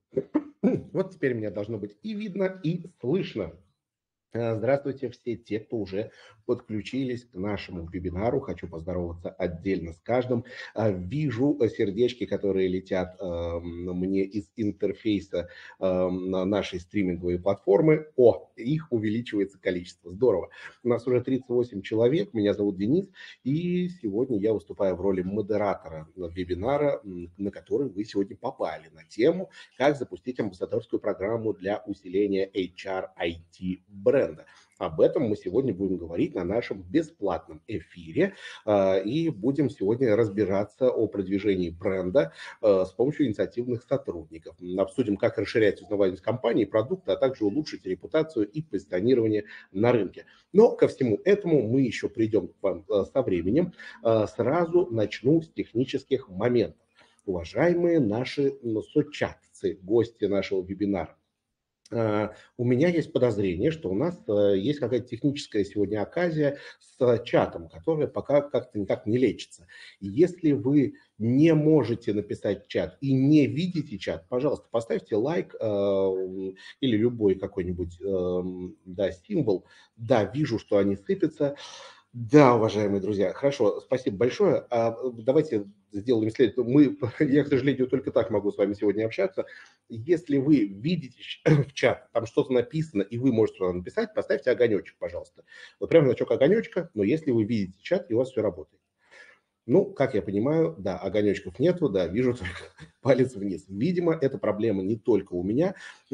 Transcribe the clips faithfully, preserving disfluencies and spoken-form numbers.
Вот теперь меня должно быть и видно, и слышно. Э, Здравствуйте все те, кто уже подключились к нашему вебинару. Хочу поздороваться отдельно с каждым. А, Вижу э, сердечки, которые летят эм, мне из интерфейса эм, на нашей стриминговой платформы. О, их увеличивается количество. Здорово. У нас уже тридцать восемь человек. Меня зовут Денис. И сегодня я выступаю в роли модератора вебинара, м, на который вы сегодня попали, на тему как запустить амбассадорскую программу для усиления эйч ар ай ти бренда. Об этом мы сегодня будем говорить на нашем бесплатном эфире а, и будем сегодня разбираться о продвижении бренда а, с помощью инициативных сотрудников. Обсудим, как расширять узнаваемость компании и продукта, а также улучшить репутацию и позиционирование на рынке. Но ко всему этому мы еще придем к вам а, со временем. А, Сразу начну с технических моментов. Уважаемые наши ну, сочатцы, гости нашего вебинара, э, у меня есть подозрение, что у нас э, есть какая-то техническая сегодня оказия с чатом, которая пока как-то никак не лечится. И если вы не можете написать чат и не видите чат, пожалуйста, поставьте лайк э, или любой какой-нибудь э, да, символ. Да, вижу, что они сыпятся. Да, уважаемые друзья, хорошо, спасибо большое. А, давайте сделаем следующее. Мы, я, к сожалению, только так могу с вами сегодня общаться. Если вы видите в чат, там что-то написано, и вы можете туда написать, поставьте огонечек, пожалуйста. Вот прям значок огонечка, но если вы видите чат, и у вас все работает. Ну, как я понимаю, да, огонечков нету, да, вижу только палец вниз. Видимо, эта проблема не только у меня.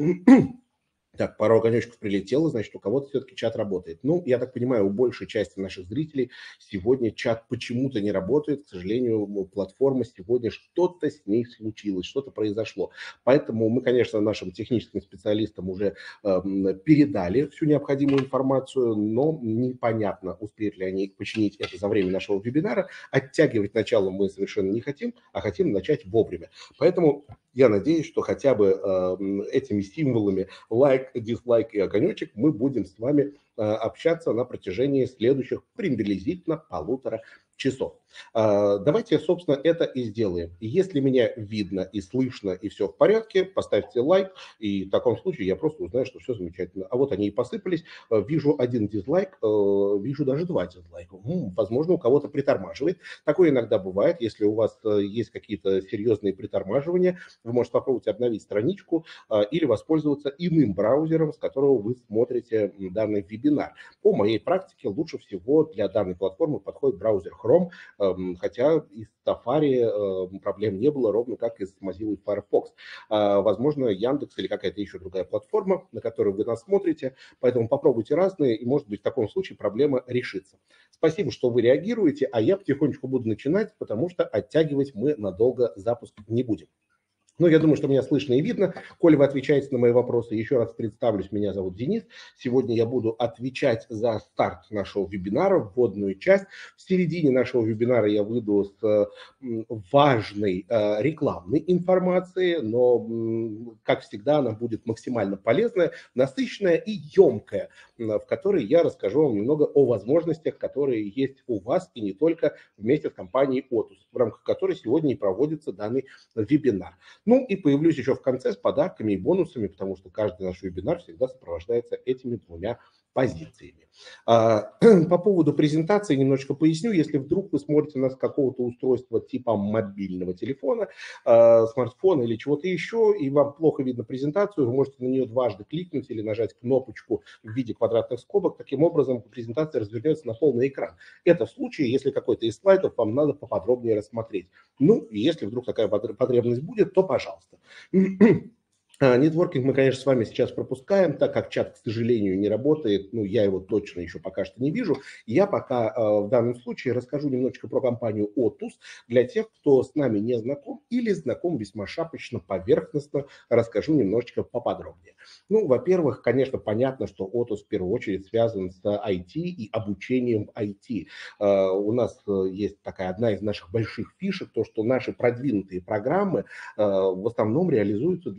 Так, пару огонечков прилетело, значит, у кого-то все-таки чат работает. Ну, я так понимаю, у большей части наших зрителей сегодня чат почему-то не работает. К сожалению, платформа сегодня что-то с ней случилось, что-то произошло. Поэтому мы, конечно, нашим техническим специалистам уже э, передали всю необходимую информацию, но непонятно, успеют ли они починить это за время нашего вебинара. Оттягивать начало мы совершенно не хотим, а хотим начать вовремя. Поэтому я надеюсь, что хотя бы э, этими символами лайк, дизлайк и огонечек мы будем с вами э, общаться на протяжении следующих приблизительно полутора часов. Э, давайте, собственно, это и сделаем. Если меня видно и слышно, и все в порядке, поставьте лайк, и в таком случае я просто узнаю, что все замечательно. А вот они и посыпались. Э, вижу один дизлайк, э, вижу даже два дизлайка. М, возможно, у кого-то притормаживает. Такое иногда бывает, если у вас э, есть какие-то серьезные притормаживания, вы можете попробовать обновить страничку а, или воспользоваться иным браузером, с которого вы смотрите данный вебинар. По моей практике лучше всего для данной платформы подходит браузер Chrome, эм, хотя из Safari э, проблем не было, ровно как и с Mozilla Firefox. А, Возможно, Яндекс или какая-то еще другая платформа, на которую вы нас смотрите, поэтому попробуйте разные, и, может быть, в таком случае проблема решится. Спасибо, что вы реагируете, а я потихонечку буду начинать, потому что оттягивать мы надолго запуск не будем. Ну, я думаю, что меня слышно и видно. Коли вы отвечаете на мои вопросы, еще раз представлюсь, меня зовут Денис. Сегодня я буду отвечать за старт нашего вебинара, вводную часть. В середине нашего вебинара я выйду с важной э, рекламной информацией, но, как всегда, она будет максимально полезная, насыщенная и емкая, в которой я расскажу вам немного о возможностях, которые есть у вас и не только вместе с компанией Otus, в рамках которой сегодня и проводится данный вебинар. Ну и появлюсь еще в конце с подарками и бонусами, потому что каждый наш вебинар всегда сопровождается этими двумя позициями. А, По поводу презентации немножечко поясню. Если вдруг вы смотрите нас с какого-то устройства типа мобильного телефона, а, смартфона или чего-то еще, и вам плохо видно презентацию, вы можете на нее дважды кликнуть или нажать кнопочку в виде квадратных скобок. Таким образом, презентация развернется на полный экран. Это в случае, если какой-то из слайдов вам надо поподробнее рассмотреть. Ну, если вдруг такая потребность будет, то пожалуйста. А, Нетворкинг мы, конечно, с вами сейчас пропускаем, так как чат, к сожалению, не работает. Ну, я его точно еще пока что не вижу. Я пока э, в данном случае расскажу немножечко про компанию Otus для тех, кто с нами не знаком или знаком весьма шапочно, поверхностно. Расскажу немножечко поподробнее. Ну, во-первых, конечно, понятно, что Otus в первую очередь связан с ай ти и обучением ай ти. Э, у нас э, есть такая одна из наших больших фишек, то, что наши продвинутые программы э, в основном реализуются для специалистов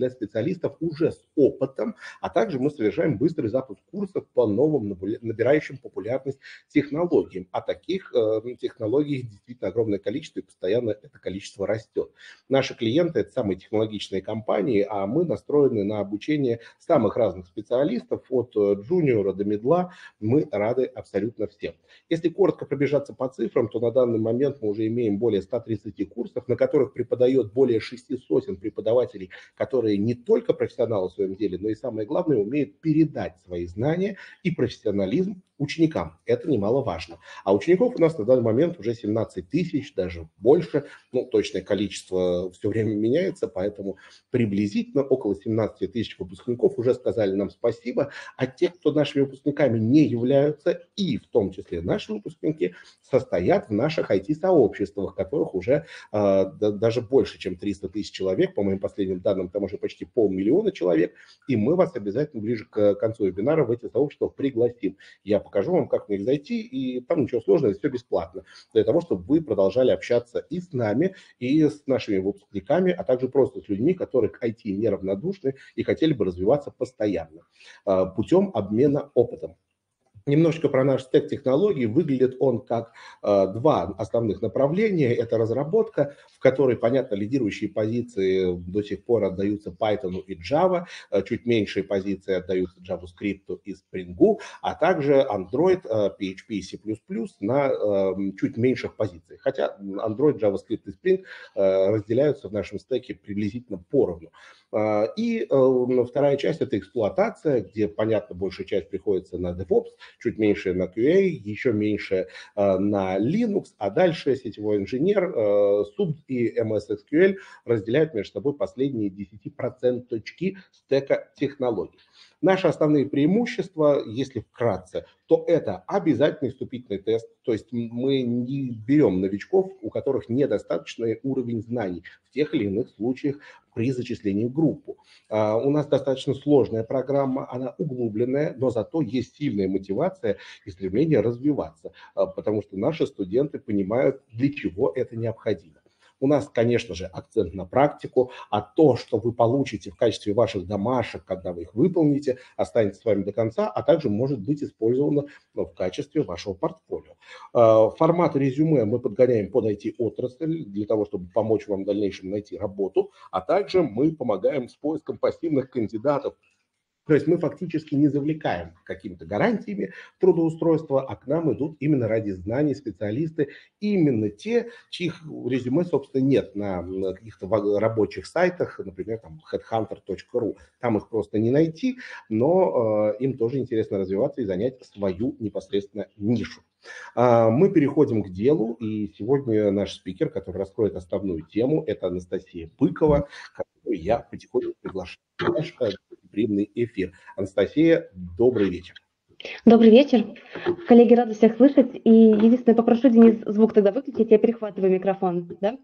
специалистов уже с опытом, а также мы совершаем быстрый запуск курсов по новым набирающим популярность технологиям. А таких э, технологий действительно огромное количество, и постоянно это количество растет. Наши клиенты – это самые технологичные компании, а мы настроены на обучение самых разных специалистов, от джуниора до медла. Мы рады абсолютно всем. Если коротко пробежаться по цифрам, то на данный момент мы уже имеем более ста тридцати курсов, на которых преподает более шести сотен преподавателей, которые не только профессионалы в своем деле, но и, самое главное, умеют передать свои знания и профессионализм ученикам. Это немаловажно. А учеников у нас на данный момент уже семнадцать тысяч, даже больше. Ну, точное количество все время меняется, поэтому приблизительно около семнадцати тысяч выпускников уже сказали нам спасибо. А те, кто нашими выпускниками не являются, и в том числе наши выпускники, состоят в наших ай ти-сообществах, которых уже э, даже больше, чем триста тысяч человек. По моим последним данным, там уже почти полмиллиона человек. И мы вас обязательно ближе к концу вебинара в эти сообщества пригласим. Я покажу вам, как в них зайти, и там ничего сложного, все бесплатно. Для того, чтобы вы продолжали общаться и с нами, и с нашими выпускниками, а также просто с людьми, которые к ай ти неравнодушны и хотели бы развиваться постоянно путем обмена опытом. Немножко про наш стек технологий. Выглядит он как э, два основных направления. Это разработка, в которой, понятно, лидирующие позиции до сих пор отдаются Python и Java, э, чуть меньшие позиции отдаются JavaScript и Spring, а также Android, э, пи эйч пи и C++ на э, чуть меньших позициях. Хотя Android, JavaScript и Spring э, разделяются в нашем стеке приблизительно поровну. И э, вторая часть – это эксплуатация, где, понятно, большая часть приходится на DevOps, чуть меньше на кью эй, еще меньше э, на Linux, а дальше сетевой инженер, э, суб и эм эс эс кью эль разделяют между собой последние десять процентов стека технологий. Наши основные преимущества, если вкратце, то это обязательный вступительный тест, то есть мы не берем новичков, у которых недостаточный уровень знаний в тех или иных случаях при зачислении в группу. Uh, у нас достаточно сложная программа, она углубленная, но зато есть сильная мотивация и стремление развиваться, uh, потому что наши студенты понимают, для чего это необходимо. У нас, конечно же, акцент на практику, а то, что вы получите в качестве ваших домашек, когда вы их выполните, останется с вами до конца, а также может быть использовано в качестве вашего портфолио. Формат резюме мы подгоняем под ай ти-отрасль для того, чтобы помочь вам в дальнейшем найти работу, а также мы помогаем с поиском пассивных кандидатов. То есть мы фактически не завлекаем какими-то гарантиями трудоустройства, а к нам идут именно ради знаний специалисты, именно те, чьих резюме, собственно, нет на каких-то рабочих сайтах, например, там хедхантер точка ру. Там их просто не найти, но э, им тоже интересно развиваться и занять свою непосредственно нишу. Э, мы переходим к делу, и сегодня наш спикер, который раскроет основную тему, это Анастасия Быкова, которую я потихоньку приглашаю в наш приемный эфир. Анастасия, добрый вечер. Добрый вечер. Коллеги, рада всех слышать. И единственное, попрошу, Денис, звук тогда выключить, я перехватываю микрофон, да?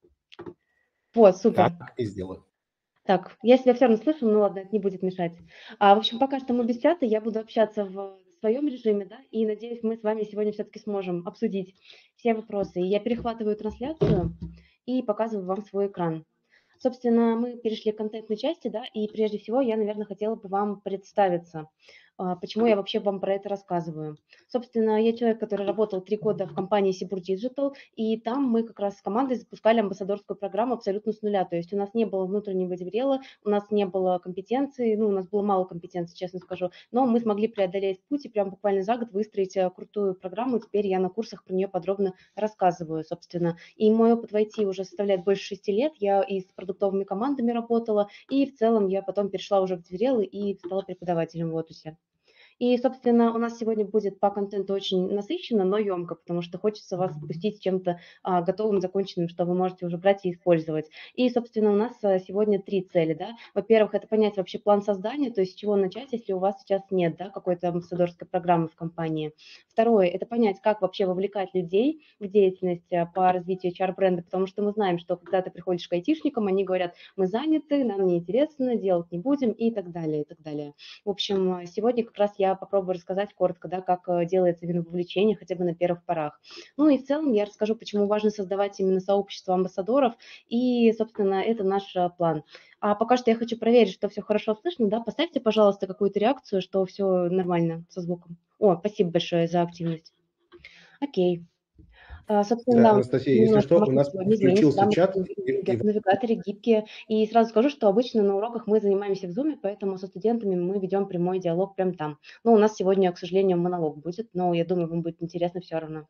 Вот, супер. Так и сделаю. Так, я себя все равно слышу, ну ладно, это не будет мешать. А, в общем, пока что мы без чата, я буду общаться в своем режиме, да, и надеюсь, мы с вами сегодня все-таки сможем обсудить все вопросы. Я перехватываю трансляцию и показываю вам свой экран. Собственно, мы перешли к контентной части, да, и прежде всего я, наверное, хотела бы вам представиться. Почему я вообще вам про это рассказываю? Собственно, я человек, который работал три года в компании Сибур Digital, и там мы как раз с командой запускали амбассадорскую программу абсолютно с нуля. То есть у нас не было внутреннего деврела, у нас не было компетенции, ну, у нас было мало компетенций, честно скажу, но мы смогли преодолеть путь и прям буквально за год выстроить крутую программу. Теперь я на курсах про нее подробно рассказываю, собственно. И мой опыт в ай ти уже составляет больше шести лет. Я и с продуктовыми командами работала, и в целом я потом перешла уже в деврелы и стала преподавателем в Отусе. И, собственно, у нас сегодня будет по контенту очень насыщенно, но емко, потому что хочется вас пустить чем-то а, готовым, законченным, что вы можете уже брать и использовать. И, собственно, у нас а, сегодня три цели. Да? Во-первых, это понять вообще план создания, то есть с чего начать, если у вас сейчас нет да, какой-то амбассадорской программы в компании. Второе, это понять, как вообще вовлекать людей в деятельность а, по развитию эйч ар-бренда, потому что мы знаем, что когда ты приходишь к айтишникам, они говорят, мы заняты, нам неинтересно, делать не будем и так далее, и так далее. В общем, сегодня как раз я я попробую рассказать коротко, да, как э, делается именно вовлечение хотя бы на первых порах. Ну и в целом я расскажу, почему важно создавать именно сообщество амбассадоров, и, собственно, это наш э, план. А пока что я хочу проверить, что все хорошо слышно, да, поставьте, пожалуйста, какую-то реакцию, что все нормально со звуком. О, спасибо большое за активность. Окей. А, собственно, Э, да, у нас Анастасия, если немножко что, у маршрут нас сегодня изменится, да, включился мы чат, будем и, в и навигаторе гибкие. И сразу скажу, что обычно на уроках мы занимаемся в Zoom, поэтому со студентами мы ведем прямой диалог прямо там. Но у нас сегодня, к сожалению, монолог будет, но я думаю, вам будет интересно все равно.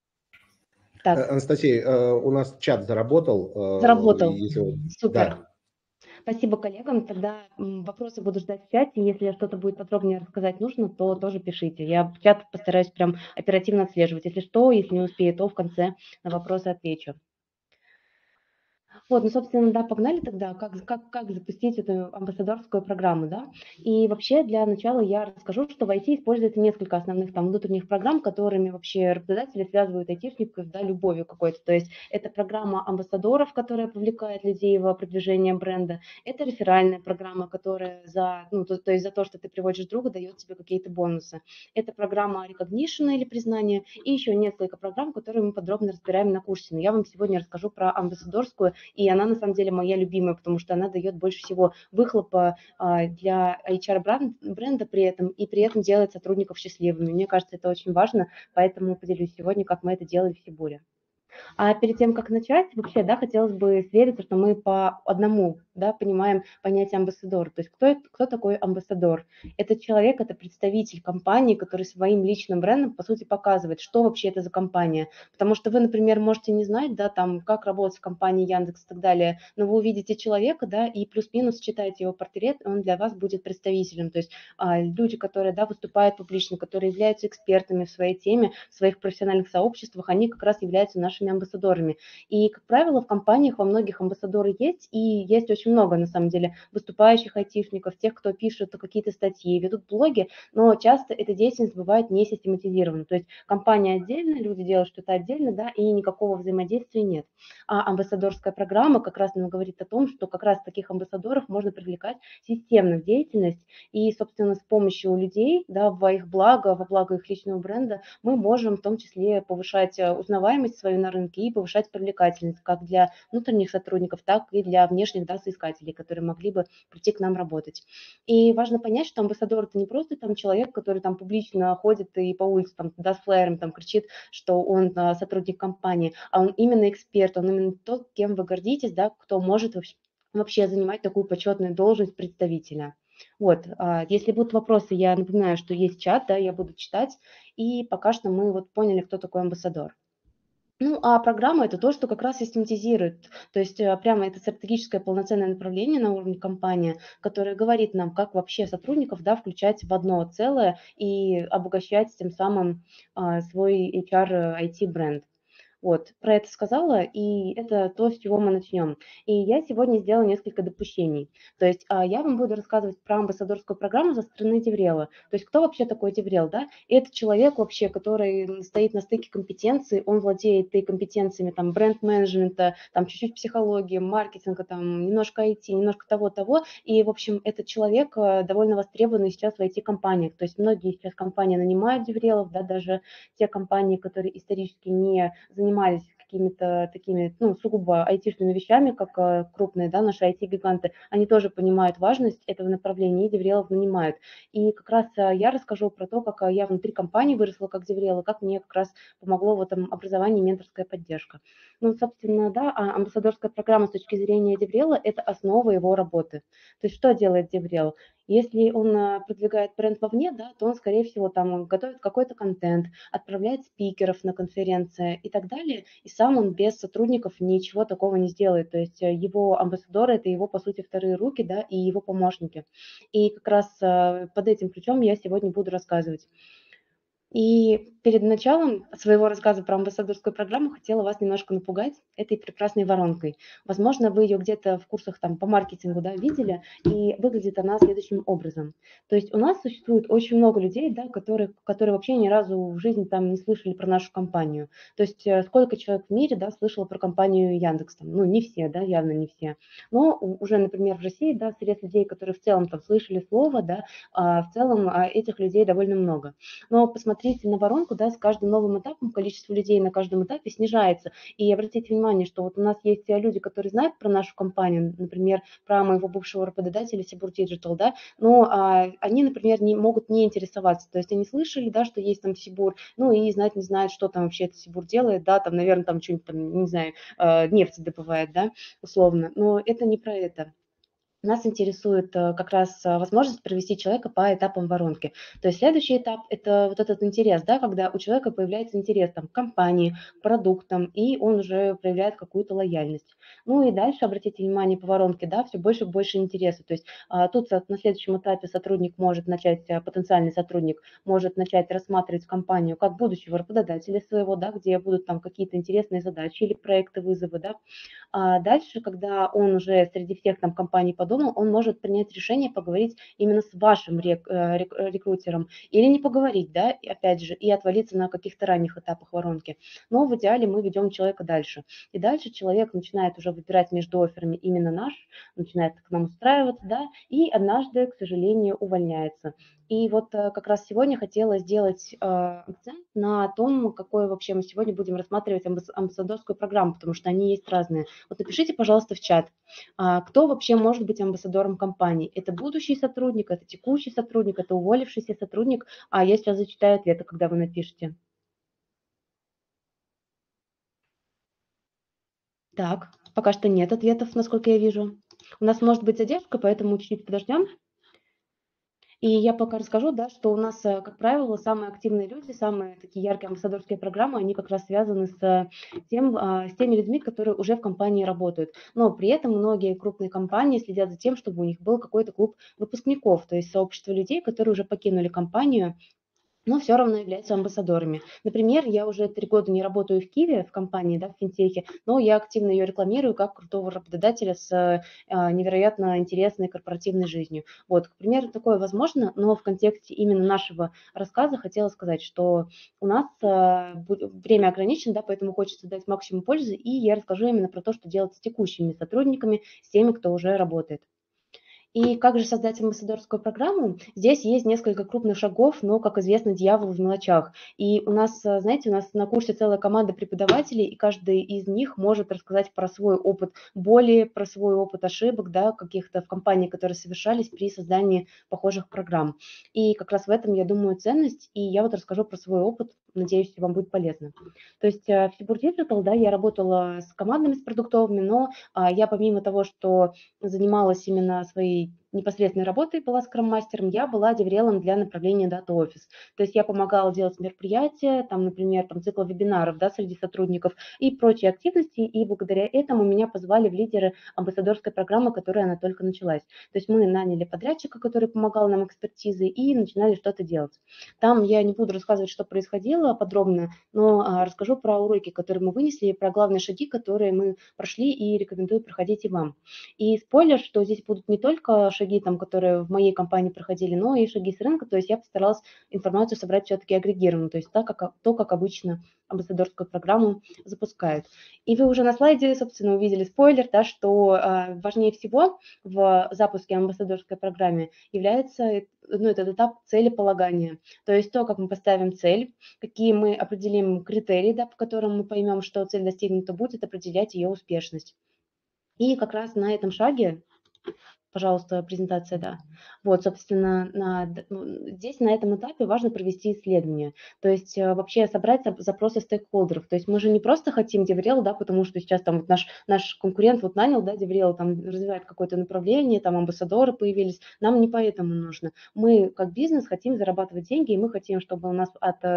Э, Так, Анастасия, э, у нас чат заработал, э, заработал. если вот- Супер. да. Спасибо коллегам. Тогда м, вопросы буду ждать в чате. Если что-то будет подробнее рассказать нужно, то тоже пишите. Я в чат постараюсь прям оперативно отслеживать. Если что, если не успею, то в конце на вопросы отвечу. Вот, ну, собственно, да, погнали тогда, как, как, как запустить эту амбассадорскую программу, да. И вообще для начала я расскажу, что в ай ти используется несколько основных там внутренних программ, которыми вообще работодатели связывают айтишников, да, любовью какой-то. То есть это программа амбассадоров, которая привлекает людей в продвижение бренда, это реферальная программа, которая за, ну, то, то есть за то, что ты приводишь друга, дает тебе какие-то бонусы. Это программа recognition или признания, и еще несколько программ, которые мы подробно разбираем на курсе. Но я вам сегодня расскажу про амбассадорскую, и она на самом деле моя любимая, потому что она дает больше всего выхлопа а, для эйч ар-бренда при этом, и при этом делает сотрудников счастливыми. Мне кажется, это очень важно, поэтому поделюсь сегодня, как мы это делаем в Сибуре. А перед тем, как начать, вообще, да, хотелось бы свериться, что мы по одному, да, понимаем понятие амбассадор. То есть кто, это, кто такой амбассадор? Это человек, это представитель компании, который своим личным брендом, по сути, показывает, что вообще это за компания. Потому что вы, например, можете не знать, да, там, как работать в компании Яндекс и так далее, но вы увидите человека, да, и плюс-минус читаете его портрет, он для вас будет представителем. То есть а, люди, которые, да, выступают публично, которые являются экспертами в своей теме, в своих профессиональных сообществах, они как раз являются нашими амбассадорами. И, как правило, в компаниях во многих амбассадоры есть, и есть очень много, на самом деле, выступающих айтишников, тех, кто пишет какие-то статьи, ведут блоги, но часто эта деятельность бывает не систематизирована. То есть компания отдельно, люди делают что-то отдельно, да, и никакого взаимодействия нет. А амбассадорская программа как раз нам говорит о том, что как раз таких амбассадоров можно привлекать системно в деятельность, и, собственно, с помощью людей, да, во их благо, во благо их личного бренда, мы можем в том числе повышать узнаваемость свою на рынке и повышать привлекательность как для внутренних сотрудников, так и для внешних, да, соискателей, которые могли бы прийти к нам работать. И важно понять, что амбассадор – это не просто там человек, который там публично ходит и по улице там, да, с флаером там кричит, что он а, сотрудник компании, а он именно эксперт, он именно тот, кем вы гордитесь, да, кто может вообще, вообще занимать такую почетную должность представителя. Вот, а, если будут вопросы, я напоминаю, что есть чат, да, я буду читать, и пока что мы вот поняли, кто такой амбассадор. Ну, а программа – это то, что как раз систематизирует, то есть э, прямо это стратегическое полноценное направление на уровне компании, которое говорит нам, как вообще сотрудников, да, включать в одно целое и обогащать тем самым а, свой эйч ар ай ти-бренд. Вот, про это сказала, и это то, с чего мы начнем. И я сегодня сделала несколько допущений. То есть а, я вам буду рассказывать про амбассадорскую программу со стороны Деврела. То есть кто вообще такой Деврел, да? И это человек вообще, который стоит на стыке компетенций, он владеет и компетенциями там бренд-менеджмента, там чуть-чуть психологии, маркетинга, там немножко ай ти, немножко того-того. И, в общем, этот человек э, довольно востребованный сейчас в ай ти-компаниях. То есть многие сейчас компании нанимают Деврелов, да, даже те компании, которые исторически не занимались занимались какими-то такими, ну, сугубо айтишными вещами, как э, крупные, да, наши ай ти-гиганты, они тоже понимают важность этого направления и Деврелов нанимают. И как раз э, я расскажу про то, как э, я внутри компании выросла как Деврел, и как мне как раз помогло в этом образовании менторская поддержка. Ну, собственно, да, а амбассадорская программа с точки зрения Деврела – это основа его работы. То есть что делает Деврел? Если он э, продвигает бренд вовне, да, то он, скорее всего, там готовит какой-то контент, отправляет спикеров на конференции и так далее, и сам он без сотрудников ничего такого не сделает. То есть э, его амбассадоры – это его, по сути, вторые руки, да, и его помощники. И как раз э, под этим ключом я сегодня буду рассказывать. И перед началом своего рассказа про амбассадорскую программу хотела вас немножко напугать этой прекрасной воронкой. Возможно, вы ее где-то в курсах там, по маркетингу, да, видели, и выглядит она следующим образом. То есть у нас существует очень много людей, да, которые, которые вообще ни разу в жизни там не слышали про нашу компанию. То есть э, сколько человек в мире, да, слышало про компанию Яндекс? Там? Ну, не все, да, явно не все. Но уже, например, в России, да, среди людей, которые в целом там слышали слово, да, а в целом а, этих людей довольно много. Но посмотрите на воронку, да, с каждым новым этапом количество людей на каждом этапе снижается. И обратите внимание, что вот у нас есть люди, которые знают про нашу компанию, например, про моего бывшего работодателя Сибур Digital, да, но а, они, например, не могут не интересоваться. То есть они слышали, да, что есть там Сибур, ну и знать не знают, что там вообще этот Сибур делает, да, там, наверное, там что-нибудь там, не знаю, э, нефть добывает, да, условно. Но это не про это. Нас интересует э, как раз э, возможность провести человека по этапам воронки. То есть следующий этап – это вот этот интерес, да, когда у человека появляется интерес там, к компании, к продуктам, и он уже проявляет какую-то лояльность. Ну и дальше, обратите внимание, по воронке, да, все больше и больше интереса. То есть а, тут на следующем этапе сотрудник может начать, а, потенциальный сотрудник может начать рассматривать компанию как будущего работодателя своего, да, где будут там какие-то интересные задачи или проекты, вызовы, да, а дальше, когда он уже среди всех там компаний подумал, он может принять решение поговорить именно с вашим рек, э, рек, э, рекрутером или не поговорить, да, и опять же, и отвалиться на каких-то ранних этапах воронки. Но в идеале мы ведем человека дальше. И дальше человек начинает уже выбирать между офферами именно наш, начинает к нам устраиваться, да, и однажды, к сожалению, увольняется. И вот э, как раз сегодня хотела сделать э, акцент на том, какой вообще мы сегодня будем рассматривать амбас- амбассадорскую программу, потому что они есть разные. Вот напишите, пожалуйста, в чат, а, кто вообще может быть амбассадором компании. Это будущий сотрудник, это текущий сотрудник, это уволившийся сотрудник. А я сейчас зачитаю ответы, когда вы напишете. Так, пока что нет ответов, насколько я вижу. У нас может быть задержка, поэтому чуть-чуть подождем. И я пока расскажу, да, что у нас, э, как правило, самые активные люди, самые такие яркие амбассадорские программы, они как раз связаны с э, тем, а, с теми людьми, которые уже в компании работают. Но при этом многие крупные компании следят за тем, чтобы у них был какой-то клуб выпускников, то есть сообщество людей, которые уже покинули компанию, но все равно являются амбассадорами. Например, я уже три года не работаю в Киеве, в компании, да, в финтехе, но я активно ее рекламирую как крутого работодателя с э, а, невероятно интересной корпоративной жизнью. Вот, к примеру, такое возможно, но в контексте именно нашего рассказа хотела сказать, что у нас а, бу- время ограничено, да, поэтому хочется дать максимум пользы, и я расскажу именно про то, что делать с текущими сотрудниками, с теми, кто уже работает. И как же создать амбассадорскую программу? Здесь есть несколько крупных шагов, но, как известно, дьявол в мелочах. И у нас, э, знаете, у нас на курсе целая команда преподавателей, и каждый из них может рассказать про свой опыт боли, про свой опыт ошибок, да, каких-то в компании, которые совершались при создании похожих программ. И как раз в этом, я думаю, ценность, и я вот расскажу про свой опыт, надеюсь, вам будет полезно. То есть э, в Сибур Digital, да, я работала с командами, с продуктовыми, но а, я помимо того, что занималась именно своей непосредственной работой, была скрам-мастером, я была деврелом для направления Data Office. То есть я помогала делать мероприятия, там, например, там, цикл вебинаров, да, среди сотрудников и прочие активности, и благодаря этому меня позвали в лидеры амбассадорской программы, которая она только началась. То есть мы наняли подрядчика, который помогал нам экспертизой, и начинали что-то делать. Там я не буду рассказывать, что происходило подробно, но а, расскажу про уроки, которые мы вынесли, и про главные шаги, которые мы прошли, и рекомендую проходить и вам. И спойлер, что здесь будут не только шаги, там, которые в моей компании проходили, но и шаги с рынка. То есть я постаралась информацию собрать все-таки агрегированно, то есть так, как, то, как обычно амбассадорскую программу запускают. И вы уже на слайде, собственно, увидели спойлер, да, что э, важнее всего в запуске амбассадорской программы является ну, этот этап целеполагания. То есть то, как мы поставим цель, какие мы определим критерии, да, по которым мы поймем, что цель достигнута, будет определять ее успешность. И как раз на этом шаге, пожалуйста, презентация, да. Вот, собственно, на, ну, здесь на этом этапе важно провести исследование. То есть э, вообще собрать запросы стейкхолдеров. То есть мы же не просто хотим деврел, да, потому что сейчас там вот наш, наш конкурент вот нанял, да, деврел, там развивает какое-то направление, там амбассадоры появились. Нам не поэтому нужно. Мы как бизнес хотим зарабатывать деньги, и мы хотим, чтобы у нас от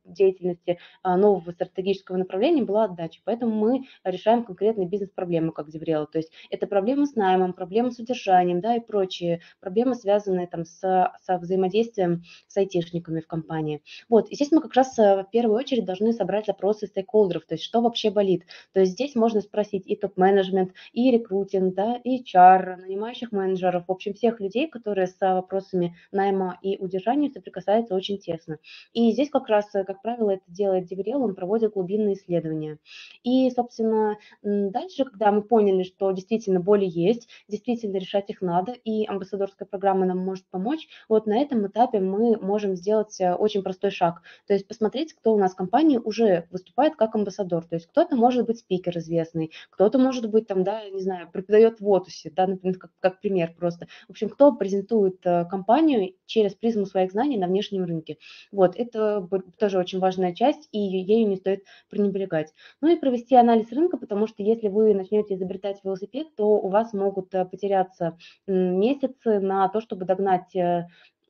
деятельности а, нового стратегического направления была отдача. Поэтому мы решаем конкретные бизнес-проблемы, как Деврела. То есть это проблемы с наймом, проблемы с удержанием, да, и прочие проблемы, связанные там со, со взаимодействием с айтишниками в компании. Вот, и здесь мы как раз э, в первую очередь должны собрать запросы стейкхолдеров, то есть что вообще болит. То есть здесь можно спросить и топ-менеджмент, и рекрутинг, да, и эйч ар, нанимающих менеджеров, в общем, всех людей, которые с вопросами найма и удержания соприкасаются очень тесно. И здесь как раз, э, как правило, это делает Деврел, он проводит глубинные исследования. И, собственно, дальше, когда мы поняли, что действительно боли есть, действительно решать их надо, и амбассадорская программа нам может помочь, вот на этом этапе мы можем сделать э, очень простой шаг. То есть посмотреть, кто у нас в компании уже выступает как амбассадор. То есть кто-то может быть спикер известный, кто-то может быть там, да, не знаю, преподает в Отусе, да, например, как, как пример просто. В общем, кто презентует э, компанию через призму своих знаний на внешнем рынке. Вот, это тоже очень важная часть, и ею не стоит пренебрегать. Ну и провести анализ рынка, потому что если вы начнете изобретать велосипед, то у вас могут э, потеряться месяцы на то, чтобы догнать э,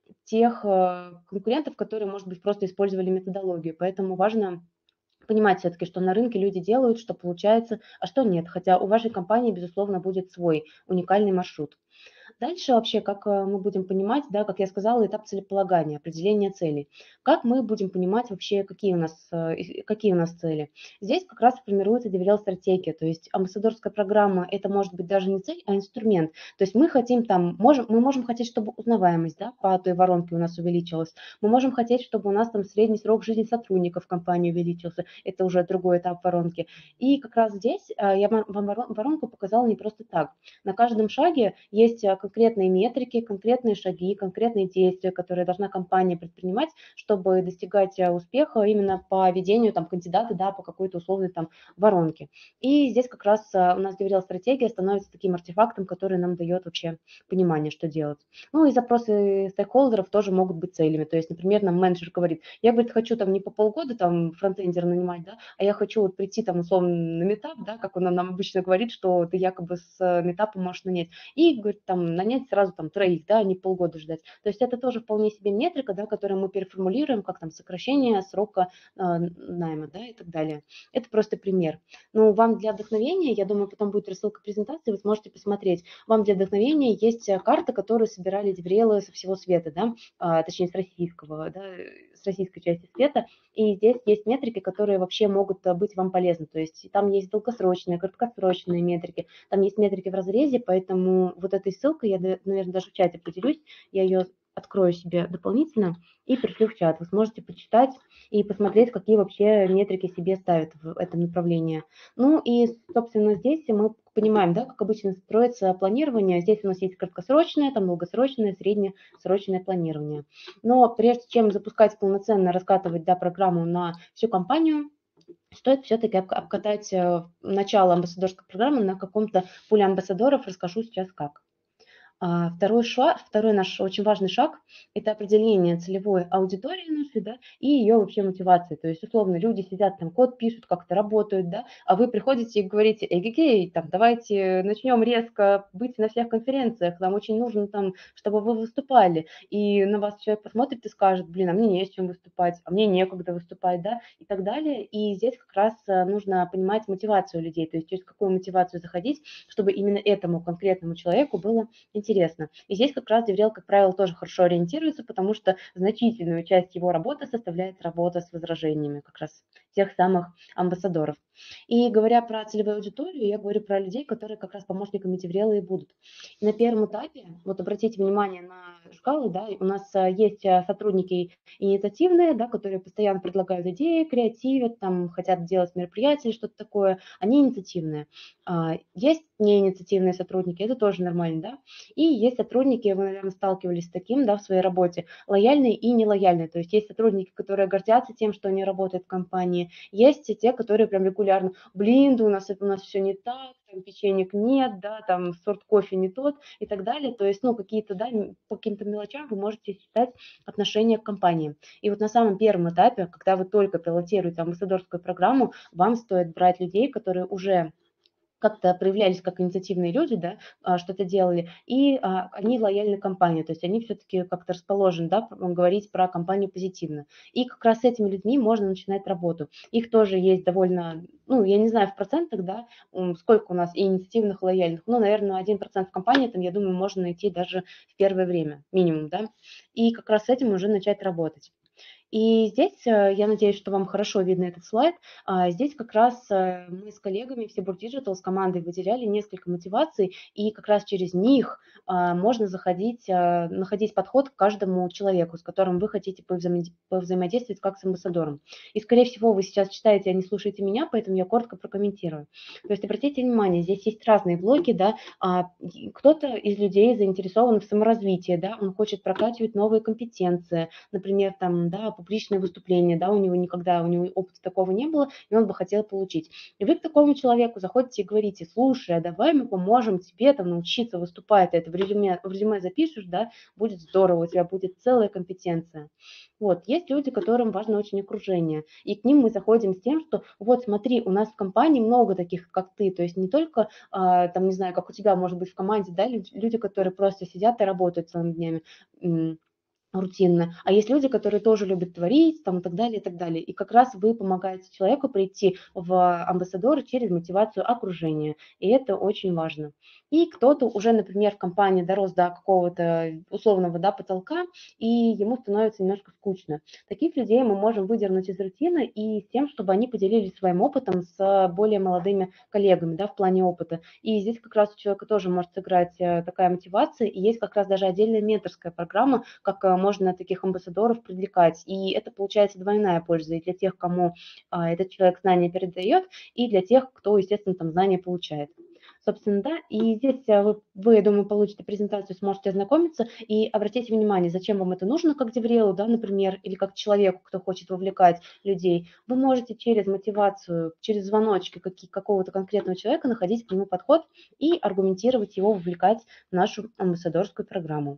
тех э, конкурентов, которые, может быть, просто использовали методологию. Поэтому важно понимать все-таки, что на рынке люди делают, что получается, а что нет. Хотя у вашей компании, безусловно, будет свой уникальный маршрут. Дальше вообще, как э, мы будем понимать, да, как я сказала, этап целеполагания, определения целей. Как мы будем понимать вообще, какие у нас, э, и- какие у нас цели? Здесь как раз формируется девелоп-стратегия, то есть амбассадорская программа – это может быть даже не цель, а инструмент. То есть мы хотим там, можем, мы можем хотеть, чтобы узнаваемость, да, по той воронке у нас увеличилась. Мы можем хотеть, чтобы у нас там средний срок жизни сотрудников в компании увеличился. Это уже другой этап воронки. И как раз здесь э, я вам ворон- воронку показала не просто так. На каждом шаге есть э, конкретные метрики, конкретные шаги, конкретные действия, которые должна компания предпринимать, чтобы достигать э, успеха именно по ведению там, кандидата, да, по какой-то условной там воронке. И здесь как раз э, у нас Деврел стратегия становится таким артефактом, который нам дает вообще понимание, что делать. Ну и запросы стейкхолдеров тоже могут быть целями. То есть, например, нам менеджер говорит, я, говорит, хочу там не по полгода там фронтендера нанимать, да, а я хочу вот прийти там условно на метап, да, как он нам обычно говорит, что ты якобы с метапа можешь нанять, и, говорит, там нанять сразу там троих, да, а не полгода ждать. То есть это тоже вполне себе метрика, да, которую мы переформулируем, как там сокращение срока э, найма, да, и так далее. Это просто пример. Но вам для вдохновения, я думаю, потом будет рассылка презентации, вы сможете посмотреть. Вам для вдохновения есть э, карта, которую собирали деврелы со всего света, да, а, точнее с российского, да, с российской части света. И здесь есть метрики, которые вообще могут э, быть вам полезны. То есть там есть долгосрочные, краткосрочные метрики, там есть метрики в разрезе, поэтому вот этой ссылкой я, наверное, даже в чате поделюсь, я ее открою себе дополнительно и пришлю в чат. Вы сможете почитать и посмотреть, какие вообще метрики себе ставят в этом направлении. Ну и, собственно, здесь мы понимаем, да, как обычно строится планирование. Здесь у нас есть краткосрочное, там долгосрочное, среднесрочное планирование. Но прежде чем запускать полноценно, раскатывать, да, программу на всю компанию, стоит все-таки обкатать э, начало амбассадорской программы на каком-то пуле амбассадоров. Расскажу сейчас как. А, Второй, шаг, второй наш очень важный шаг – это определение целевой аудитории нашей, да, и ее вообще мотивации. То есть, условно, люди сидят там, код пишут, как-то работают, да, а вы приходите и говорите, эй-гей, там, давайте начнем резко быть на всех конференциях, нам очень нужно там, чтобы вы выступали. И на вас человек посмотрит и скажет, блин, а мне не с чем выступать, а мне некогда выступать, да, и так далее. И здесь как раз э, нужно понимать мотивацию людей, то есть через какую мотивацию заходить, чтобы именно этому конкретному человеку было интересно. И здесь как раз Деврел, как правило, тоже хорошо ориентируется, потому что значительную часть его работы составляет работа с возражениями как раз тех самых амбассадоров. И говоря про целевую аудиторию, я говорю про людей, которые как раз помощниками Деврела и будут. И на первом этапе, вот обратите внимание на шкалу, да, у нас а, есть а, сотрудники инициативные, да, которые постоянно предлагают идеи, креативят, там, хотят делать мероприятия, что-то такое, они инициативные. А, есть неинициативные сотрудники, это тоже нормально, да, и есть сотрудники, вы, наверное, сталкивались с таким, да, в своей работе, лояльные и нелояльные. То есть есть сотрудники, которые гордятся тем, что они работают в компании. Есть и те, которые прям регулярно, блин, да у нас это у нас все не так, там печенек нет, да, там сорт кофе не тот и так далее. То есть, ну, какие-то, да, по каким-то мелочам вы можете считать отношение к компании. И вот на самом первом этапе, когда вы только пилотируете амбассадорскую программу, вам стоит брать людей, которые уже как-то проявлялись как инициативные люди, да, а, что-то делали, и а, они лояльны компании, то есть они все-таки как-то расположены, да, п- говорить про компанию позитивно. И как раз с этими людьми можно начинать работу. Их тоже есть довольно, ну, я не знаю в процентах, да, м, сколько у нас и инициативных, и лояльных, ну, наверное, один процент в компании, там, я думаю, можно найти даже в первое время, минимум, да, и как раз с этим уже начать работать. И здесь, э, я надеюсь, что вам хорошо видно этот слайд. А, Здесь как раз э, мы с коллегами, все Всебур Digital, с командой выделяли несколько мотиваций, и как раз через них а, можно заходить, а, находить подход к каждому человеку, с которым вы хотите повзаимодействовать повзаимодействовать как с амбассадором. И, скорее всего, вы сейчас читаете, а не слушаете меня, поэтому я коротко прокомментирую. То есть обратите внимание, здесь есть разные блоки, да, а, и кто-то из людей заинтересован в саморазвитии, да, он хочет прокачивать новые компетенции, например, там, да, публичное выступление, да, у него никогда, у него опыта такого не было, и он бы хотел получить. И вы к такому человеку заходите и говорите: слушай, а давай мы поможем тебе там научиться выступать, ты это в резюме, в резюме запишешь, да, будет здорово, у тебя будет целая компетенция. Вот, есть люди, которым важно очень окружение, и к ним мы заходим с тем, что вот смотри, у нас в компании много таких, как ты, то есть не только, а, там, не знаю, как у тебя может быть в команде, да, люди, люди, которые просто сидят и работают целыми днями, рутинно. А есть люди, которые тоже любят творить, там, и так далее, и так далее. И как раз вы помогаете человеку прийти в амбассадоры через мотивацию окружения. И это очень важно. И кто-то уже, например, в компании дорос до какого-то условного, да, потолка, и ему становится немножко скучно. Таких людей мы можем выдернуть из рутины и с тем, чтобы они поделились своим опытом с более молодыми коллегами, да, в плане опыта. И здесь как раз у человека тоже может сыграть э, такая мотивация, и есть как раз даже отдельная менторская программа, как э, можно таких амбассадоров привлекать. И это получается двойная польза и для тех, кому а, этот человек знания передает, и для тех, кто, естественно, там знания получает. Собственно, да, и здесь э, вы, вы, я думаю, получите презентацию, сможете ознакомиться и обратите внимание, зачем вам это нужно, как деврелу, да, например, или как человеку, кто хочет вовлекать людей. Вы можете через мотивацию, через звоночки какие, какого-то конкретного человека находить к нему подход и аргументировать его, вовлекать в нашу амбассадорскую программу.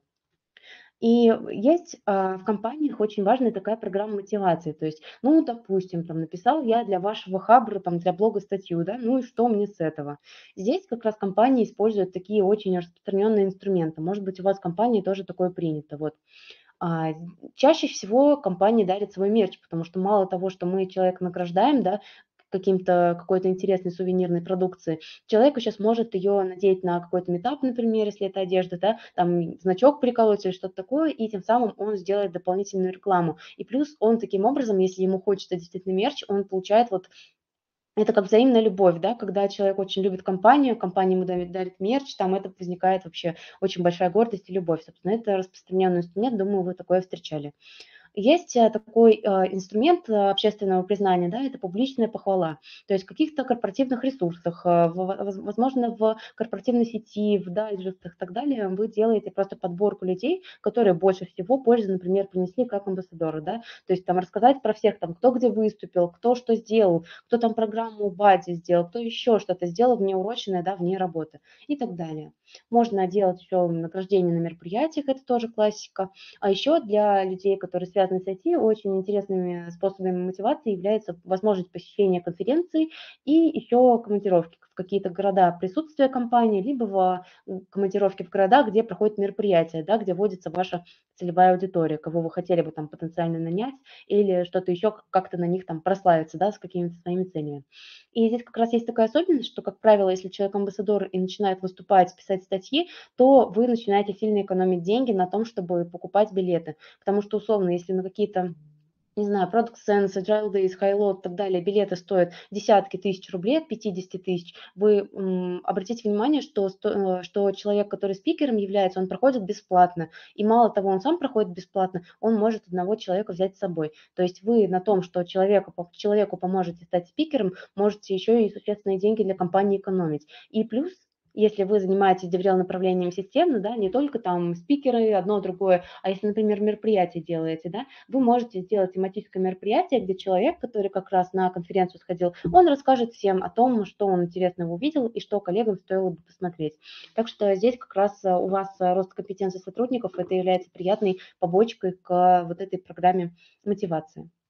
И есть а, в компаниях очень важная такая программа мотивации. То есть, ну, допустим, там написал я для вашего хабра, там, для блога статью, да, ну и что мне с этого? Здесь как раз компании используют такие очень распространенные инструменты. Может быть, у вас в компании тоже такое принято. Вот. А, чаще всего компании дарят свой мерч, потому что мало того, что мы человека награждаем, да, каким-то какой-то интересной сувенирной продукции, человек сейчас может ее надеть на какой-то метап, например, если это одежда, да, там значок приколоть или что-то такое, и тем самым он сделает дополнительную рекламу. И плюс он таким образом, если ему хочется действительно мерч, он получает вот это как взаимная любовь, да, когда человек очень любит компанию, компания ему дарит, дарит мерч, там это возникает вообще очень большая гордость и любовь. Собственно, это распространенный инструмент, думаю, вы такое встречали. Есть э, такой э, инструмент э, общественного признания, да, это публичная похвала. То есть в каких-то корпоративных ресурсах, э, в- воз- возможно, в корпоративной сети, в дайджестах и так далее, вы делаете просто подборку людей, которые больше всего пользы, например, принесли как амбассадоры, да. То есть там рассказать про всех, там, кто где выступил, кто что сделал, кто там программу Бади сделал, кто еще что-то сделал внеурочное, да, вне работы и так далее. Можно делать еще награждение на мероприятиях, это тоже классика. А еще для людей, которые связаны с ай ти, очень интересными способами мотивации является возможность посещения конференций и еще командировки в какие-то города присутствия компании, либо в командировки в города, где проходят мероприятия, да, где вводится ваша целевая аудитория, кого вы хотели бы там потенциально нанять или что-то еще, как-то на них там прославиться, да, с какими-то своими целями. И здесь как раз есть такая особенность, что, как правило, если человек амбассадор и начинает выступать, писать статьи, то вы начинаете сильно экономить деньги на том, чтобы покупать билеты. Потому что, условно, если на какие-то, не знаю, Product Sense, Agile Days, Highload и так далее, билеты стоят десятки тысяч рублей от пятидесяти тысяч, вы м, обратите внимание, что, сто- э, что человек, который спикером является, он проходит бесплатно. И мало того, он сам проходит бесплатно, он может одного человека взять с собой. То есть вы на том, что человеку, человеку поможете стать спикером, можете еще и существенные деньги для компании экономить. И плюс если вы занимаетесь деврел направлением системно, да, не только там спикеры, одно, другое, а если, например, мероприятие делаете, да, вы можете сделать тематическое мероприятие, где человек, который как раз на конференцию сходил, он расскажет всем о том, что он интересного увидел и что коллегам стоило бы посмотреть. Так что здесь как раз э, у вас э, рост компетенции сотрудников, это является приятной побочкой к вот этой программе мотивации.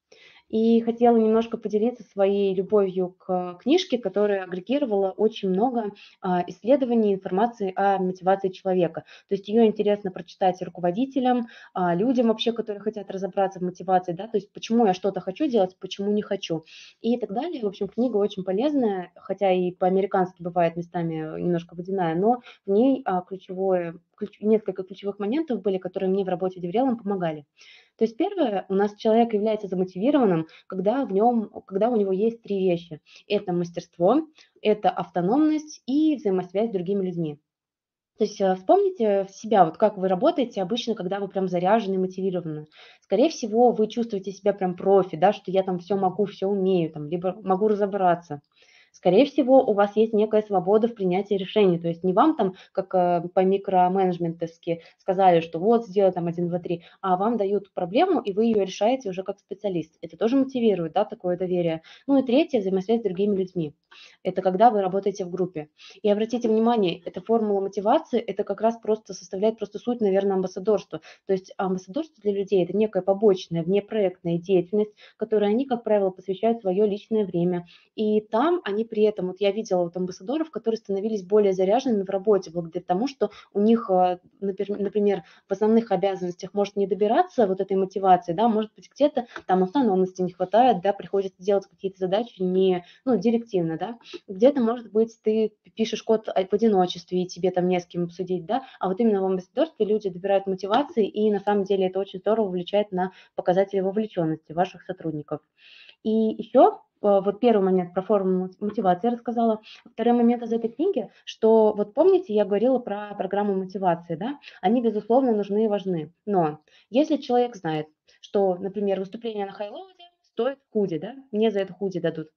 И хотела немножко поделиться своей любовью к книжке, которая агрегировала очень много а, исследований, информации о мотивации человека. То есть ее интересно прочитать руководителям, а, людям вообще, которые хотят разобраться в мотивации, да, то есть почему я что-то хочу делать, почему не хочу и так далее. В общем, книга очень полезная, хотя и по-американски бывает местами немножко водяная, но в ней а, ключевое, ключ, несколько ключевых моментов были, которые мне в работе деврелом помогали. То есть первое, у нас человек является замотивированным, когда в нем, когда у него есть три вещи. Это мастерство, это автономность и взаимосвязь с другими людьми. То есть э, вспомните себя, вот как вы работаете обычно, когда вы прям заряжены, мотивированы. Скорее всего, вы чувствуете себя прям профи, да, что я там все могу, все умею, там, либо могу разобраться. Скорее всего, у вас есть некая свобода в принятии решений. То есть не вам там, как э, по микроменеджментовски сказали, что вот сделай там один, два, три, а вам дают проблему, и вы ее решаете уже как специалист. Это тоже мотивирует, да, такое доверие. Ну и третье, взаимосвязь с другими людьми. Это когда вы работаете в группе. И обратите внимание, эта формула мотивации, это как раз просто составляет просто суть, наверное, амбассадорства. То есть амбассадорство для людей – это некая побочная, внепроектная деятельность, которой они, как правило, посвящают свое личное время. И там они при этом, вот я видела вот амбассадоров, которые становились более заряженными в работе благодаря тому, что у них, э, например, в основных обязанностях может не добираться вот этой мотивации, да, может быть, где-то там автономности не хватает, да, приходится делать какие-то задачи не, ну, директивно, да, где-то, может быть, ты пишешь код в одиночестве, и тебе там не с кем обсудить, да, а вот именно в амбассадорстве люди добирают мотивации, и на самом деле это очень здорово влияет на показатели вовлеченности ваших сотрудников. И еще вот первый момент про форму мотивации я рассказала. Второй момент из этой книги, что вот помните, я говорила про программу мотивации, да, они, безусловно, нужны и важны. Но если человек знает, что, например, выступление на хайлоуде стоит худи, да, мне за это худи дадут,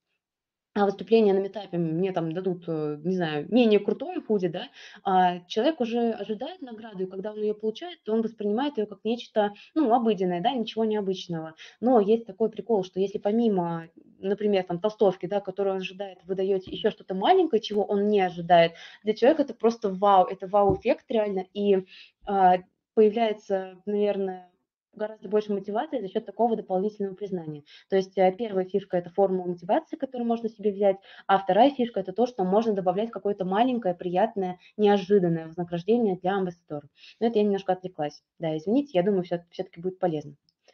а выступление на метапе мне там дадут, э, не знаю, менее крутое худи, да, а человек уже ожидает награду, и когда он ее получает, то он воспринимает ее как нечто, ну, обыденное, да, ничего необычного. Но есть такой прикол, что если помимо, например, там, толстовки, да, которую он ожидает, вы даете еще что-то маленькое, чего он не ожидает, для человека это просто вау, это вау-эффект реально, и а, появляется, наверное, гораздо больше мотивации за счет такого дополнительного признания. То есть э, первая фишка – это формула мотивации, которую можно себе взять, а вторая фишка – это то, что можно добавлять какое-то маленькое, приятное, неожиданное вознаграждение для амбассадора. Но это я немножко отвлеклась. Да, извините, я думаю, все, все-таки будет полезно.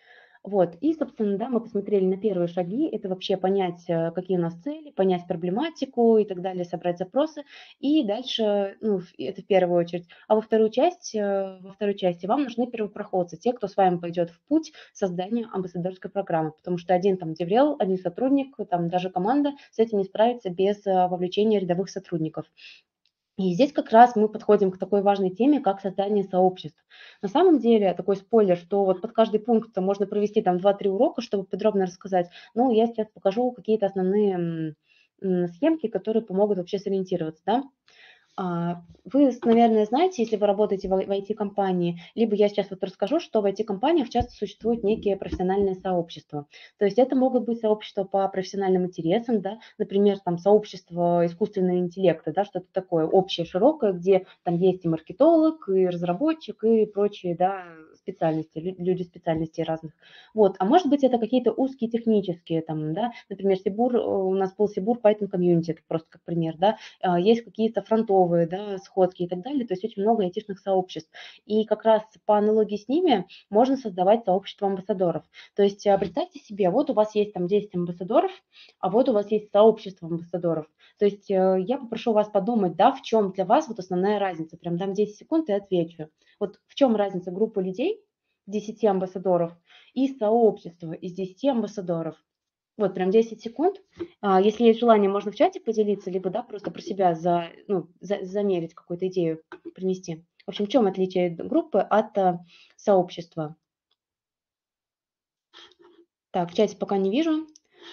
Вот, и, собственно, да, мы посмотрели на первые шаги, это вообще понять, э, какие у нас цели, понять проблематику и так далее, собрать запросы, и дальше, ну, это в первую очередь. А во вторую часть, э, во второй части вам нужны первопроходцы, те, кто с вами пойдет в путь создания амбассадорской программы, потому что один там деврел, один сотрудник, там даже команда с этим не справится без э, вовлечения рядовых сотрудников. И здесь как раз мы подходим к такой важной теме, как создание сообществ. На самом деле, такой спойлер, что вот под каждый пункт можно провести там два-три урока, чтобы подробно рассказать. Но я сейчас покажу какие-то основные схемки, которые помогут вообще сориентироваться, да. А, Вы, наверное, знаете, если вы работаете в ай ти-компании, либо я сейчас вот расскажу, что в ай ти-компаниях часто существуют некие профессиональные сообщества. То есть это могут быть сообщества по профессиональным интересам, да, например, там сообщество искусственного интеллекта, да, что-то такое общее, широкое, где там есть и маркетолог, и разработчик, и прочие, да, специальности, люди специальностей разных. Вот, а может быть это какие-то узкие технические, там, да, например, Сибур, у нас был Сибур Python Community, это просто как пример, да, есть какие-то фронтовые, да, сходки и так далее, то есть очень много айтишных сообществ. И как раз по аналогии с ними можно создавать сообщество амбассадоров. То есть представьте себе, вот у вас есть там десять амбассадоров, а вот у вас есть сообщество амбассадоров. То есть я попрошу вас подумать, да, в чем для вас вот основная разница. Прям дам десять секунд и отвечу. Вот в чем разница группы людей, десяти амбассадоров, и сообщества из десяти амбассадоров. Вот, прям десять секунд. А, если есть желание, можно в чате поделиться, либо, да, просто про себя за, ну, за, замерить какую-то идею, принести. В общем, в чем отличие группы от а, сообщества? Так, в чате пока не вижу.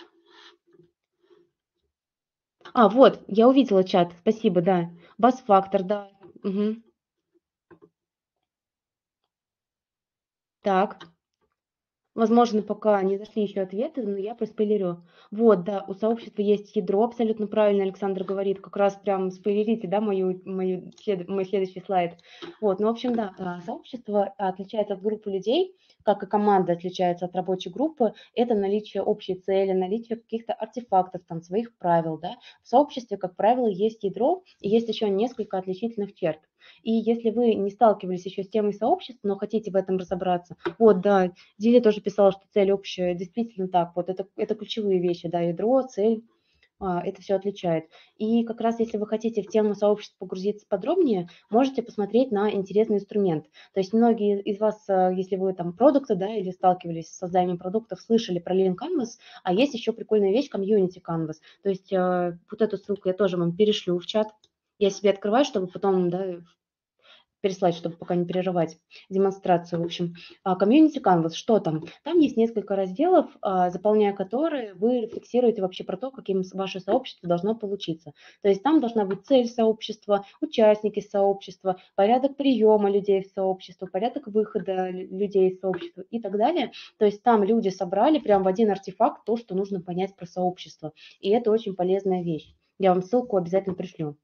А, вот, я увидела чат. Спасибо, да. Бас-фактор, да. Угу. Так. Возможно, пока не зашли еще ответы, но я проспойлерю. Вот, да, у сообщества есть ядро, абсолютно правильно Александр говорит, как раз прям спойлерите, да, мою, мою след- мой следующий слайд. Вот, ну, в общем, да, а, сообщество отличается от группы людей, как и команда отличается от рабочей группы, это наличие общей цели, наличие каких-то артефактов, там, своих правил, да. В сообществе, как правило, есть ядро, и есть еще несколько отличительных черт. И если вы не сталкивались еще с темой сообщества, но хотите в этом разобраться, вот, да, Диля тоже писала, что цель общая. Действительно так. Вот это, это ключевые вещи, да, ядро, цель, а, это все отличает. И как раз если вы хотите в тему сообщества погрузиться подробнее, можете посмотреть на интересный инструмент. То есть многие из вас, а, если вы там продукты, да, или сталкивались с созданием продуктов, слышали про Lean Canvas, а есть еще прикольная вещь Community Canvas. То есть а, вот эту ссылку я тоже вам перешлю в чат. Я себе открываю, чтобы потом, да, переслать, чтобы пока не перерывать демонстрацию, в общем. А, Community Canvas, что там? Там есть несколько разделов, а, заполняя которые вы рефлексируете вообще про то, каким ваше сообщество должно получиться. То есть там должна быть цель сообщества, участники сообщества, порядок приема людей в сообщество, порядок выхода людей из сообщества и так далее. То есть там люди собрали прям в один артефакт то, что нужно понять про сообщество. И это очень полезная вещь. Я вам ссылку обязательно пришлю.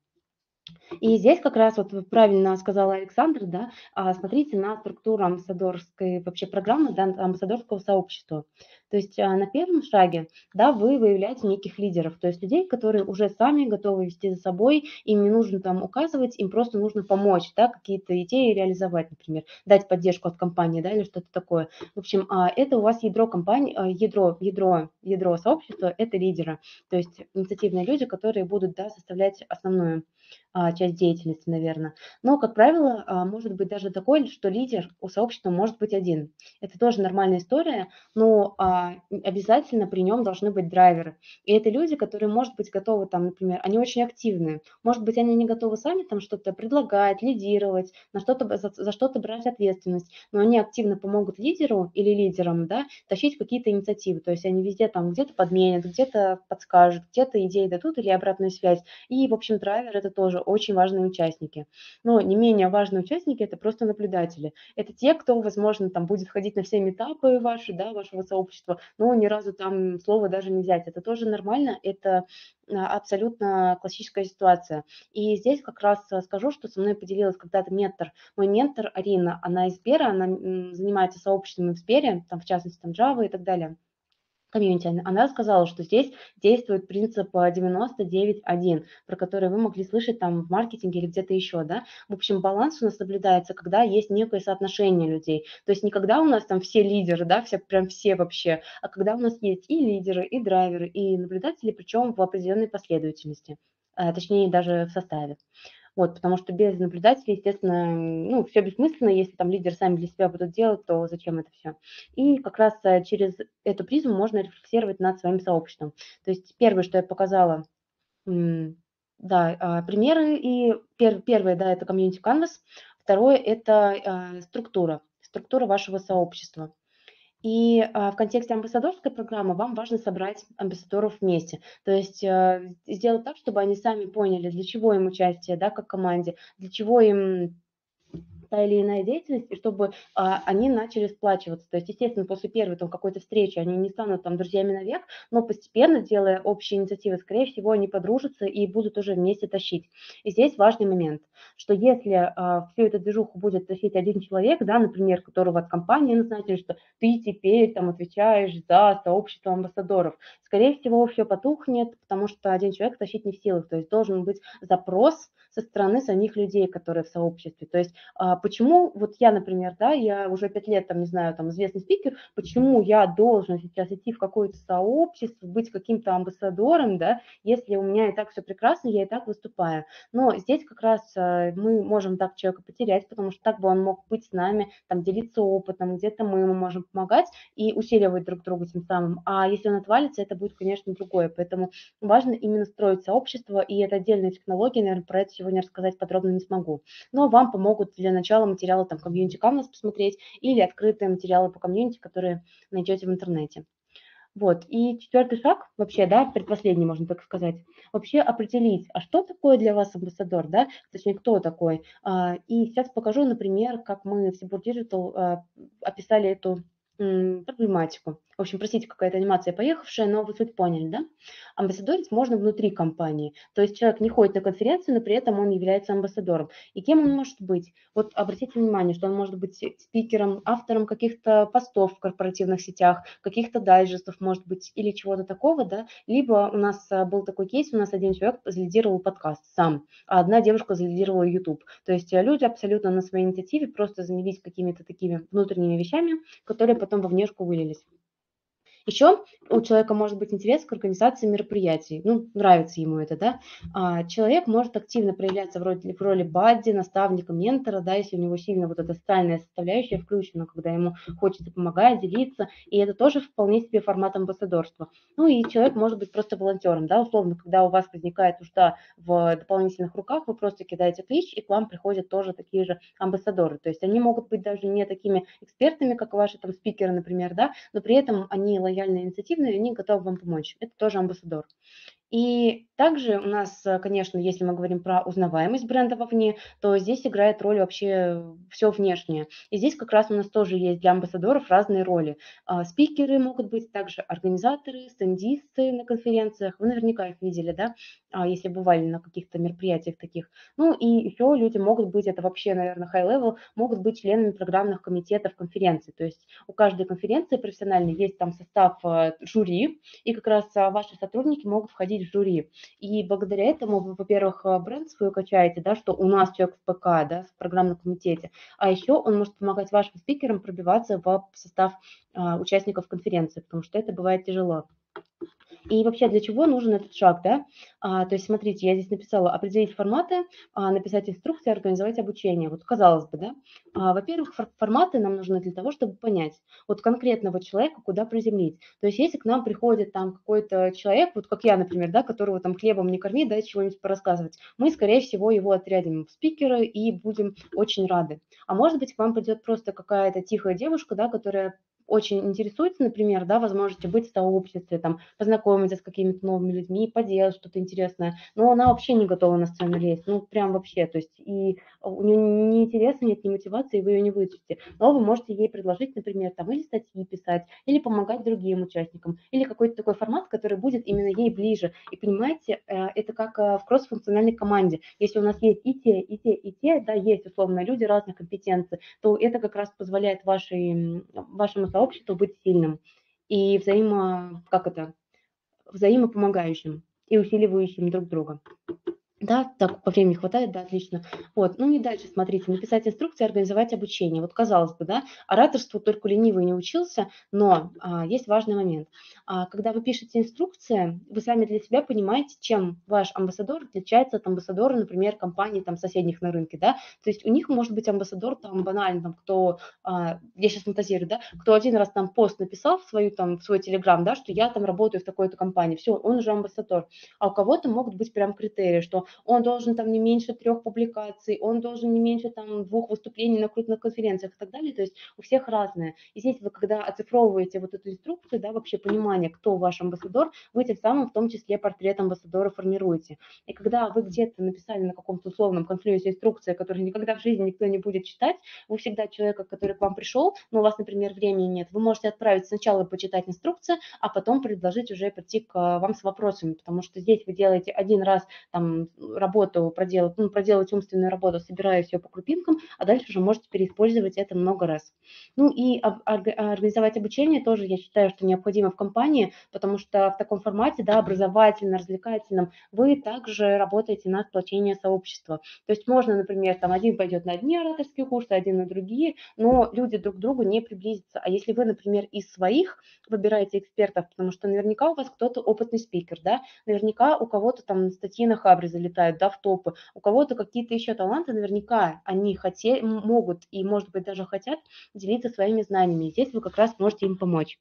И здесь как раз вот правильно сказала Александр, да, а, смотрите на структуру амбассадорской вообще программы, да, амбассадорского сообщества. То есть а, на первом шаге, да, вы выявляете неких лидеров, то есть людей, которые уже сами готовы вести за собой, им не нужно там указывать, им просто нужно помочь, да, какие-то идеи реализовать, например, дать поддержку от компании, да, или что-то такое. В общем, а, это у вас ядро компании, а, ядро, ядро, ядро сообщества, это лидеры, то есть инициативные люди, которые будут, да, составлять основную а, часть деятельности, наверное. Но, как правило, а, может быть даже такой, что лидер у сообщества может быть один. Это тоже нормальная история, но а, обязательно при нем должны быть драйверы. И это люди, которые, может быть, готовы там, например, они очень активные. Может быть, они не готовы сами там что-то предлагать, лидировать, на что-то, за, за что-то брать ответственность, но они активно помогут лидеру или лидерам, да, тащить какие-то инициативы. То есть они везде там где-то подменят, где-то подскажут, где-то идеи дадут или обратную связь. И, в общем, драйвер – это тоже очень важные участники. Но не менее важные участники – это просто наблюдатели. Это те, кто, возможно, там будет ходить на все митапы ваши, да, вашего сообщества, но ни разу там слово даже не взять. Это тоже нормально, это а, абсолютно классическая ситуация. И здесь как раз а, скажу, что со мной поделилась когда-то ментор, мой ментор Арина, она из Сбера, она м, занимается сообществами в Сбере, там, в частности, там Java и так далее комьюнити, она сказала, что здесь действует принцип а, девяносто девять один, про который вы могли слышать там в маркетинге или где-то еще, да. В общем, баланс у нас наблюдается, когда есть некое соотношение людей. То есть не когда у нас там все лидеры, да, все, прям все вообще, а когда у нас есть и лидеры, и драйверы, и наблюдатели, причем в определенной последовательности, а, точнее даже в составе. Вот, потому что без наблюдателей, естественно, ну, все бессмысленно, если там лидеры сами для себя будут делать, то зачем это все? И как раз э, через эту призму можно рефлексировать над своим сообществом. То есть первое, что я показала, м, да, а, примеры, и пер, первое, да, это комьюнити canvas, второе, это а, структура, структура вашего сообщества. И а, в контексте амбассадорской программы вам важно собрать амбассадоров вместе. То есть а, сделать так, чтобы они сами поняли, для чего им участие, да, как команде, для чего им та или иная деятельность, и чтобы а, они начали сплачиваться. То есть, естественно, после первой там, какой-то встречи они не станут там друзьями навек, но постепенно, делая общие инициативы, скорее всего, они подружатся и будут уже вместе тащить. И здесь важный момент, что если а, всю эту движуху будет тащить один человек, да, например, которого от компании назначили, что ты теперь там отвечаешь за сообщество амбассадоров, скорее всего, все потухнет, потому что один человек тащить не в силах. То есть должен быть запрос со стороны самих людей, которые в сообществе. То есть а, почему, вот я, например, да, я уже пять лет, там, не знаю, там, известный спикер, почему я должен сейчас идти в какое-то сообщество, быть каким-то амбассадором, да, если у меня и так все прекрасно, я и так выступаю. Но здесь как раз а, мы можем так человека потерять, потому что так бы он мог быть с нами, там, делиться опытом, где-то мы ему можем помогать и усиливать друг друга тем самым. А если он отвалится, это будет, конечно, другое. Поэтому важно именно строить сообщество, и это отдельная технология, наверное, про это сегодня рассказать подробно не смогу. Но вам помогут для начала материалы там комьюнити Canvas посмотреть или открытые материалы по комьюнити, которые найдете в интернете. Вот. И четвертый шаг, вообще, да, предпоследний, можно так сказать, вообще определить, а что такое для вас амбассадор, да, точнее, кто такой. А, И сейчас покажу, например, как мы в Seaboard Digital а, описали эту м, проблематику. В общем, простите, какая-то анимация поехавшая, но вы суть поняли, да? Амбассадорить можно внутри компании. То есть человек не ходит на конференцию, но при этом он является амбассадором. И кем он может быть? Вот обратите внимание, что он может быть спикером, автором каких-то постов в корпоративных сетях, каких-то дайджестов, может быть, или чего-то такого, да. Либо у нас а, был такой кейс, у нас один человек залидировал подкаст сам, а одна девушка залидировала YouTube. То есть э, люди абсолютно на своей инициативе просто занялись какими-то такими внутренними вещами, которые потом во внешку вылились. Еще у человека может быть интерес к организации мероприятий, ну, нравится ему это, да. А, человек может активно проявляться в роли, в роли бадди, наставника, ментора, да, если у него сильно вот эта социальная составляющая включена, когда ему хочется помогать, делиться, и это тоже вполне себе формат амбассадорства. Ну и человек может быть просто волонтером, да, условно, когда у вас возникает нужда в дополнительных руках, вы просто кидаете клич, и к вам приходят тоже такие же амбассадоры. То есть они могут быть даже не такими экспертами, как ваши там спикеры, например, да, но при этом они лояльные, инициативные, они готовы вам помочь. Это тоже амбассадор. И также у нас, э, конечно, если мы говорим про узнаваемость бренда вовне, то здесь играет роль вообще все внешнее. И здесь как раз у нас тоже есть для амбассадоров разные роли. А, Спикеры могут быть, также организаторы, стендисты на конференциях. Вы наверняка их видели, да, а, если бывали на каких-то мероприятиях таких. Ну и еще люди могут быть, это вообще, наверное, high-level, могут быть членами программных комитетов конференции. То есть у каждой конференции профессиональной есть там состав э, жюри, и как раз а, ваши сотрудники могут входить в жюри. И благодаря этому вы, во-первых, а, бренд свой качаете, да, что у нас человек в ПК, да, в программном комитете, а еще он может помогать вашим спикерам пробиваться в состав а, участников конференции, потому что это бывает тяжело. И вообще для чего нужен этот шаг, да? А, то есть смотрите, я здесь написала определить форматы, а, написать инструкции, организовать обучение. Вот казалось бы, да? А, во-первых, фор- форматы нам нужны для того, чтобы понять вот конкретного человека, куда приземлить. То есть если к нам приходит там какой-то человек, вот как я, например, да, которого там хлебом не корми, дай чего-нибудь порассказывать, мы, скорее всего, его отрядим в спикеры и будем очень рады. А может быть, к вам придет просто какая-то тихая девушка, да, которая очень интересуется, например, да, возможностью быть в сообществе, там, познакомиться с какими-то новыми людьми, поделать что-то интересное, но она вообще не готова на сцену лезть, ну, прям вообще, то есть, и у нее ни интереса нет, ни мотивации, вы ее не вытащите, но вы можете ей предложить, например, там, или статьи писать, или помогать другим участникам, или какой-то такой формат, который будет именно ей ближе, и понимаете, э, это как э, в кросс-функциональной команде, если у нас есть и те, и те, и те, да, есть, условно, люди разных компетенций, то это как раз позволяет вашей, вашему сообществу быть сильным и взаимо, как это, взаимопомогающим и усиливающим друг друга. Да, так, по времени хватает, да, отлично. Вот, ну и дальше, смотрите, написать инструкции, организовать обучение. Вот казалось бы, да, ораторству только ленивый не учился, но а, есть важный момент. А, когда вы пишете инструкции, вы сами для себя понимаете, чем ваш амбассадор отличается от амбассадора, например, компаний там соседних на рынке, да. То есть у них может быть амбассадор там банально, там, кто, а, я сейчас фантазирую, да, кто один раз там пост написал в свою там, в свой телеграм, да, что я там работаю в такой-то компании, все, он уже амбассадор. А у кого-то могут быть прям критерии, что он должен там не меньше трех публикаций, он должен не меньше там двух выступлений на крупных конференциях и так далее. То есть у всех разное. И здесь вы, когда оцифровываете вот эту инструкцию, да, вообще понимание, кто ваш амбассадор, вы тем самым в том числе портрет амбассадора формируете. И когда вы где-то написали на каком-то условном конфлюенсе инструкция, которую никогда в жизни никто не будет читать, вы всегда человека, который к вам пришел, но у вас, например, времени нет, вы можете отправить сначала почитать инструкцию, а потом предложить уже прийти к вам с вопросами, потому что здесь вы делаете один раз там работу проделать, ну, проделать умственную работу, собирая все по крупинкам, а дальше уже можете переиспользовать это много раз. Ну и организовать обучение тоже, я считаю, что необходимо в компании, потому что в таком формате, да, образовательно-развлекательном, вы также работаете на сплочение сообщества. То есть можно, например, там один пойдет на одни ораторские курсы, один на другие, но люди друг к другу не приблизятся. А если вы, например, из своих выбираете экспертов, потому что наверняка у вас кто-то опытный спикер, да, наверняка у кого-то там статьи на Хабре залетают, да, в топы, у кого-то какие-то еще таланты, наверняка они хотели, могут и, может быть, даже хотят делиться своими знаниями. И здесь вы как раз можете им помочь.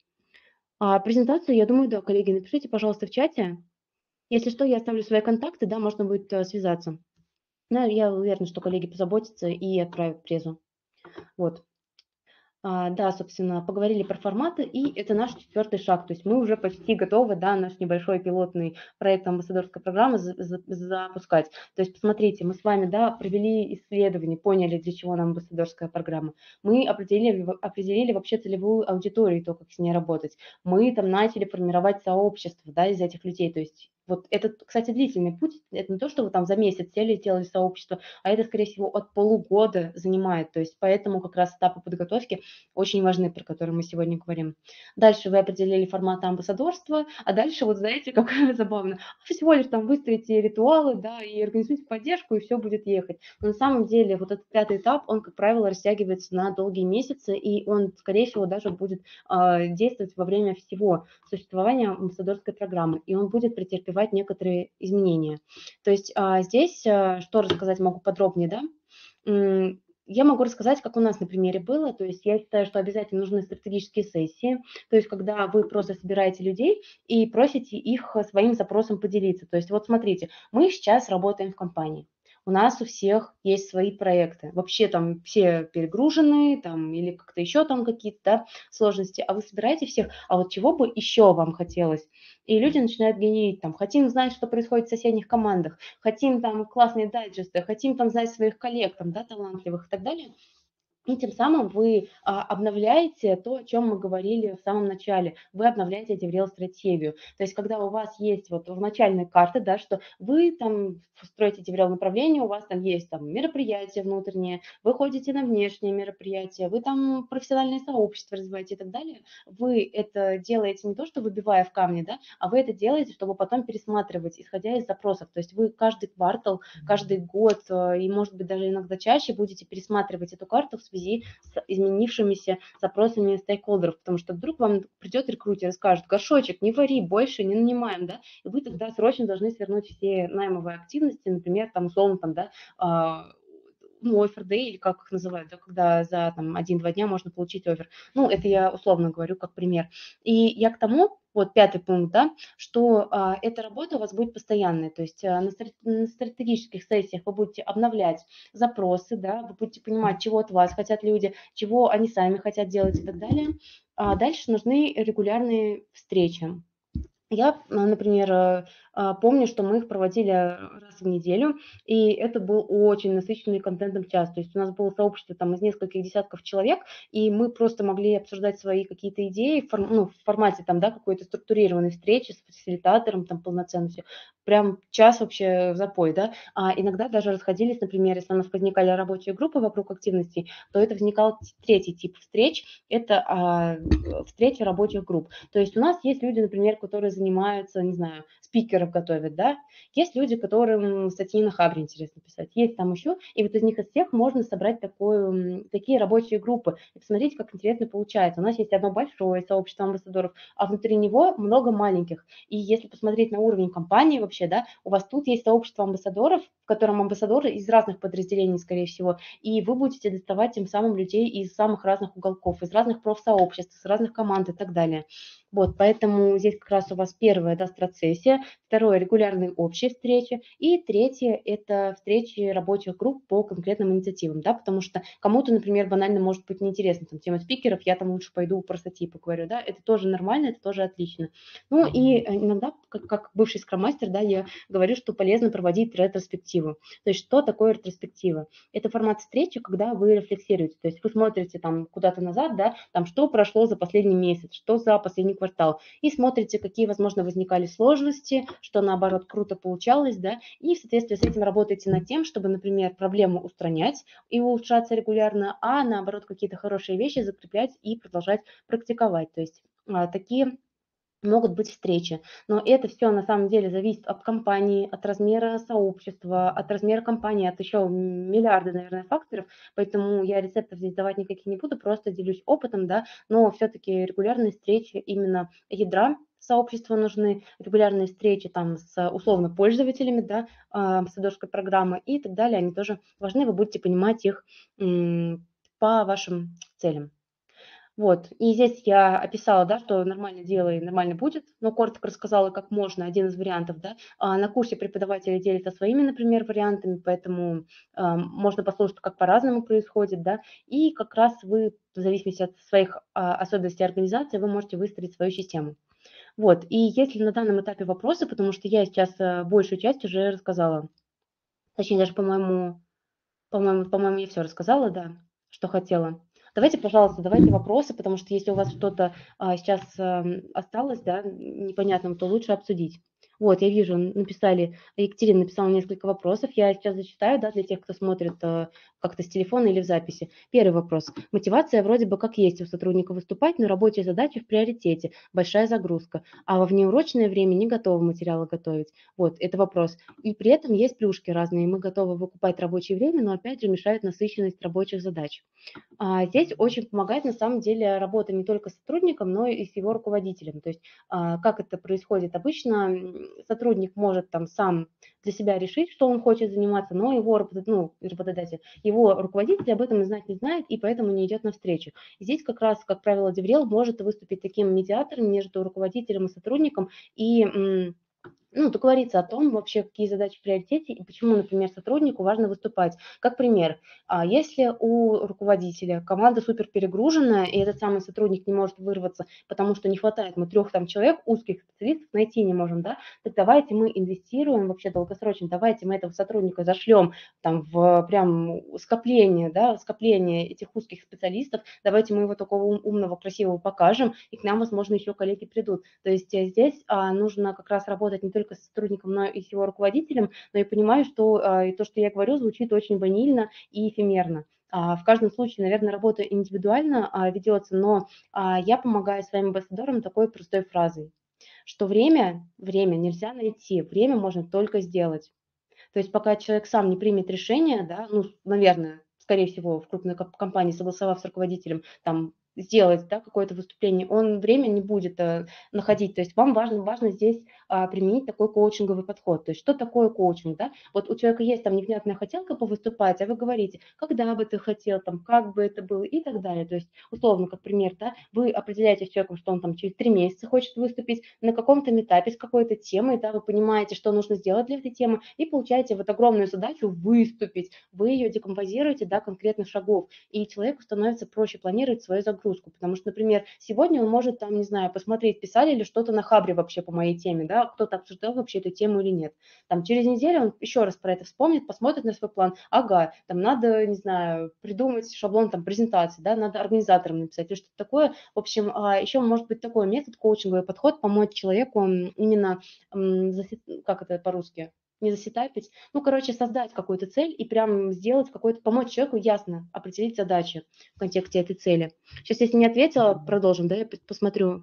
А презентацию, я думаю, да, коллеги, напишите, пожалуйста, в чате. Если что, я оставлю свои контакты, да, можно будет э, связаться. Ну, я уверена, что коллеги позаботятся и отправят презу. Вот. А, да, собственно, поговорили про форматы, и это наш четвертый шаг. То есть мы уже почти готовы, да, наш небольшой пилотный проект амбассадорской программы за- за- запускать. То есть, посмотрите, мы с вами, да, провели исследование, поняли, для чего нам амбассадорская программа. Мы определили, в- определили вообще целевую аудиторию, то, как с ней работать. Мы там начали формировать сообщество, да, из этих людей. То есть вот это, кстати, длительный путь. Это не то, что вы там за месяц сели и сделали сообщество, а это, скорее всего, от полугода занимает. То есть поэтому как раз этапы подготовки очень важны, про которые мы сегодня говорим. Дальше вы определили формат амбассадорства, а дальше, вот знаете, как забавно, всего лишь там выстроите ритуалы, да, и организуйте поддержку, и все будет ехать. Но на самом деле вот этот пятый этап, он, как правило, растягивается на долгие месяцы, и он, скорее всего, даже будет э, действовать во время всего существования амбассадорской программы, и он будет претерпевать некоторые изменения. То есть э, здесь, э, что рассказать могу подробнее, да, я могу рассказать, как у нас на примере было. То есть я считаю, что обязательно нужны стратегические сессии, то есть когда вы просто собираете людей и просите их своим запросом поделиться. То есть вот смотрите, мы сейчас работаем в компании. У нас у всех есть свои проекты. Вообще там все перегружены, там, или как-то еще там какие-то, да, сложности. А вы собираете всех, а вот чего бы еще вам хотелось? И люди начинают генерить, там, хотим знать, что происходит в соседних командах, хотим там классные дайджесты, хотим там знать своих коллег, там, да, талантливых и так далее. И тем самым вы а, обновляете то, о чем мы говорили в самом начале. Вы обновляете деврел-стратегию. То есть, когда у вас есть вот в начальной карте, да, что вы там строите деврел-направление, у вас там есть там мероприятия внутренние, вы ходите на внешние мероприятия, вы там профессиональное сообщество развиваете и так далее. Вы это делаете не то, что выбивая в камни, да, а вы это делаете, чтобы потом пересматривать, исходя из запросов. То есть вы каждый квартал, каждый год э, и, может быть, даже иногда чаще будете пересматривать эту карту в связи с изменившимися запросами стейкхолдеров, потому что вдруг вам придет рекрутер и скажет: горшочек, не вари, больше не нанимаем, да, и вы тогда срочно должны свернуть все наймовые активности, например, там, условно, там, да, а, ну, оффер day, или как их называют, да, когда за там один-два дня можно получить оффер. Ну, это я условно говорю как пример. И я к тому, вот пятый пункт, да, что а, эта работа у вас будет постоянной, то есть а, на, стра- на стратегических сессиях вы будете обновлять запросы, да, вы будете понимать, чего от вас хотят люди, чего они сами хотят делать и так далее. А дальше нужны регулярные встречи. Я, а, например, э, а, помню, что мы их проводили раз в неделю, и это был очень насыщенный контентом час. То есть у нас было сообщество там из нескольких десятков человек, и мы просто могли обсуждать свои какие-то идеи в, форм, ну, в формате там, да, какой-то структурированной встречи с фасилитатором, там полноценно все. Прям час вообще в запой, да. А иногда даже расходились, например, если у нас возникали рабочие группы вокруг активностей, то это возникал третий тип встреч, это а, встречи рабочих групп. То есть у нас есть люди, например, которые занимаются, не знаю, спикеров готовят, да, есть люди, которым статьи на Хабре интересно писать, есть там еще, и вот из них из всех можно собрать такое, такие рабочие группы и посмотреть, как интересно получается. У нас есть одно большое сообщество амбассадоров, а внутри него много маленьких. И если посмотреть на уровень компании вообще, да, у вас тут есть сообщество амбассадоров, в котором амбассадоры из разных подразделений, скорее всего, и вы будете доставать тем самым людей из самых разных уголков, из разных профсообществ, из разных команд и так далее. Вот, поэтому здесь как раз у вас первое, да, стратсессия, второе, регулярные общие встречи, и третье, это встречи рабочих групп по конкретным инициативам, да, потому что кому-то, например, банально может быть неинтересна там тема спикеров, я там лучше пойду про статьи поговорю, да, это тоже нормально, это тоже отлично. Ну и иногда, как, как бывший скроммастер, да, я говорю, что полезно проводить ретроспективу. То есть что такое ретроспектива? Это формат встречи, когда вы рефлексируете, то есть вы смотрите там куда-то назад, да, там что прошло за последний месяц, что за последний квартал, и смотрите, какие, возможно, возникали сложности, что, наоборот, круто получалось, да, и в соответствии с этим работаете над тем, чтобы, например, проблему устранять и улучшаться регулярно, а, наоборот, какие-то хорошие вещи закреплять и продолжать практиковать. То есть а, такие могут быть встречи. Но это все на самом деле зависит от компании, от размера сообщества, от размера компании, от еще миллиарда, наверное, факторов. Поэтому я рецептов здесь давать никаких не буду, просто делюсь опытом, да. Но все-таки регулярные встречи именно ядра сообщества нужны, регулярные встречи там с условно пользователями, да, а, амбассадорской программы и так далее, они тоже важны, вы будете понимать их м, по вашим целям. Вот, и здесь я описала, да, что нормально делай, нормально будет, но коротко рассказала, как можно, один из вариантов, да. А на курсе преподаватели делятся своими, например, вариантами, поэтому а, можно послушать, как по-разному происходит, да, и как раз вы, в зависимости от своих а, особенностей организации, вы можете выстроить свою систему. Вот, и если на данном этапе вопросы, потому что я сейчас а, большую часть уже рассказала, точнее, даже, по-моему, по-моему, по-моему, я все рассказала, да, что хотела. Давайте, пожалуйста, давайте вопросы, потому что если у вас что-то а, сейчас ам, осталось, да, непонятным, то лучше обсудить. Вот, я вижу, написали, Екатерина написала несколько вопросов. Я сейчас зачитаю, да, для тех, кто смотрит а, как-то с телефона или в записи. Первый вопрос. Мотивация вроде бы как есть у сотрудника выступать, но рабочие задачи в приоритете, большая загрузка, а во внеурочное время не готовы материалы готовить. Вот, это вопрос. И при этом есть плюшки разные. Мы готовы выкупать рабочее время, но опять же мешает насыщенность рабочих задач. А, здесь очень помогает на самом деле работа не только с сотрудником, но и с его руководителем. То есть а, как это происходит? Обычно м, сотрудник может там сам для себя решить, что он хочет заниматься, но его, работа- ну, работодатель, его руководитель об этом и знать не знает, и поэтому не идет навстречу. Здесь как раз, как правило, Деврел может выступить таким медиатором между руководителем и сотрудником и м, ну, договориться о том вообще, какие задачи в приоритете и почему, например, сотруднику важно выступать. Как пример, а, если у руководителя команда супер перегруженная, и этот самый сотрудник не может вырваться, потому что не хватает, мы трех там человек, узких специалистов найти не можем, да, так давайте мы инвестируем вообще долгосрочно, давайте мы этого сотрудника зашлем там в прям скопление, да, скопление этих узких специалистов, давайте мы его такого ум- умного, красивого покажем, и к нам, возможно, еще коллеги придут. То есть э, здесь а, нужно как раз работать не только с сотрудником, но и с его руководителем, но я понимаю, что а, и то, что я говорю, звучит очень ванильно и эфемерно. А, в каждом случае, наверное, работа индивидуально а, ведется, но а, я помогаю своим амбассадорам такой простой фразой, что время, время нельзя найти, время можно только сделать. То есть пока человек сам не примет решение, да, ну, наверное, скорее всего, в крупной коп- компании, согласовав с руководителем, там, сделать, да, какое-то выступление, он время не будет э, находить. То есть вам важно, важно здесь а, применить такой коучинговый подход. То есть что такое коучинг, да? Вот у человека есть там невнятная хотелка повыступать, а вы говорите, когда бы ты хотел, там, как бы это было и так далее. То есть условно, как пример, да, вы определяете с человеком, что он там через три месяца хочет выступить на каком-то этапе с какой-то темой, да, вы понимаете, что нужно сделать для этой темы, и получаете вот огромную задачу выступить. Вы ее декомпозируете до конкретных шагов, и человеку становится проще планировать свою загрузку, потому что, например, сегодня он может там, не знаю, посмотреть, писали ли что-то на Хабре вообще по моей теме, да, кто-то обсуждал вообще эту тему или нет. Там через неделю он еще раз про это вспомнит, посмотрит на свой план, ага, там надо, не знаю, придумать шаблон там презентации, да, надо организаторам написать или что-то такое. В общем, а, еще может быть такой метод, коучинговый подход, помочь человеку м, именно, м, заси- как это по-русски, не засетапить, ну, короче, создать какую-то цель и прям сделать какой-то, помочь человеку ясно определить задачи в контексте этой цели. Сейчас, если не ответила, продолжим, да, я п- посмотрю.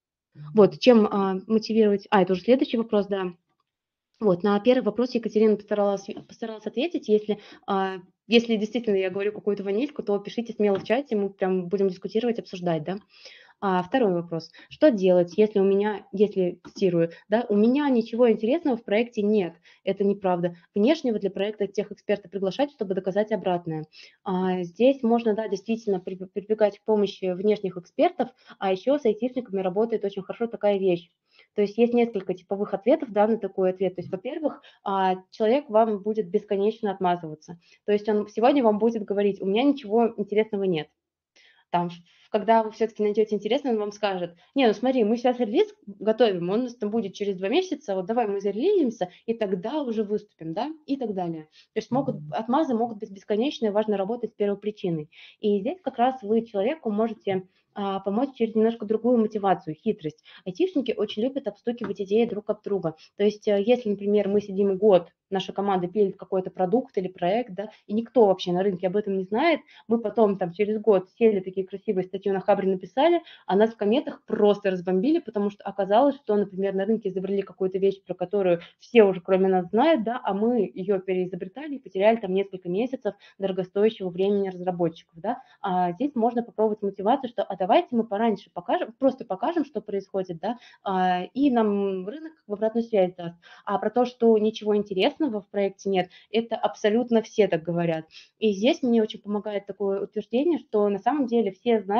Вот, чем а, мотивировать, а, это уже следующий вопрос, да. Вот, на первый вопрос Екатерина постаралась, постаралась ответить. Если, а, если действительно я говорю какую-то ванильку, то пишите смело в чате, мы прям будем дискутировать, обсуждать, да. А, второй вопрос. Что делать, если у меня, если, цитирую, да, у меня ничего интересного в проекте нет? Это неправда. Внешнего для проекта тех эксперта приглашать, чтобы доказать обратное. А, здесь можно, да, действительно при- прибегать к помощи внешних экспертов, а еще с айтишниками работает очень хорошо такая вещь. То есть есть несколько типовых ответов, да, на такой ответ. То есть, во-первых, а, человек вам будет бесконечно отмазываться. То есть он сегодня вам будет говорить, у меня ничего интересного нет. Там, когда вы все-таки найдете интересное, он вам скажет, не, ну смотри, мы сейчас релиз готовим, он у нас там будет через два месяца, вот давай мы зарелизимся, и тогда уже выступим, да, и так далее. То есть могут, отмазы могут быть бесконечные, важно работать с первой причиной. И здесь как раз вы человеку можете а, помочь через немножко другую мотивацию, хитрость. Айтишники очень любят обстукивать идеи друг об друга. То есть э, если, например, мы сидим год, наша команда пилит какой-то продукт или проект, да, и никто вообще на рынке об этом не знает, мы потом там через год сели, такие красивые статьи на Хабре написали, а нас в комментах просто разбомбили, потому что оказалось, что, например, на рынке изобрели какую-то вещь, про которую все уже кроме нас знают, да, а мы ее переизобретали и потеряли там несколько месяцев дорогостоящего времени разработчиков, да. А здесь можно попробовать мотивацию, что а давайте мы пораньше покажем, просто покажем, что происходит, да, а, и нам рынок в обратную связь даст. А про то, что ничего интересного в проекте нет, это абсолютно все так говорят. И здесь мне очень помогает такое утверждение, что на самом деле все знают,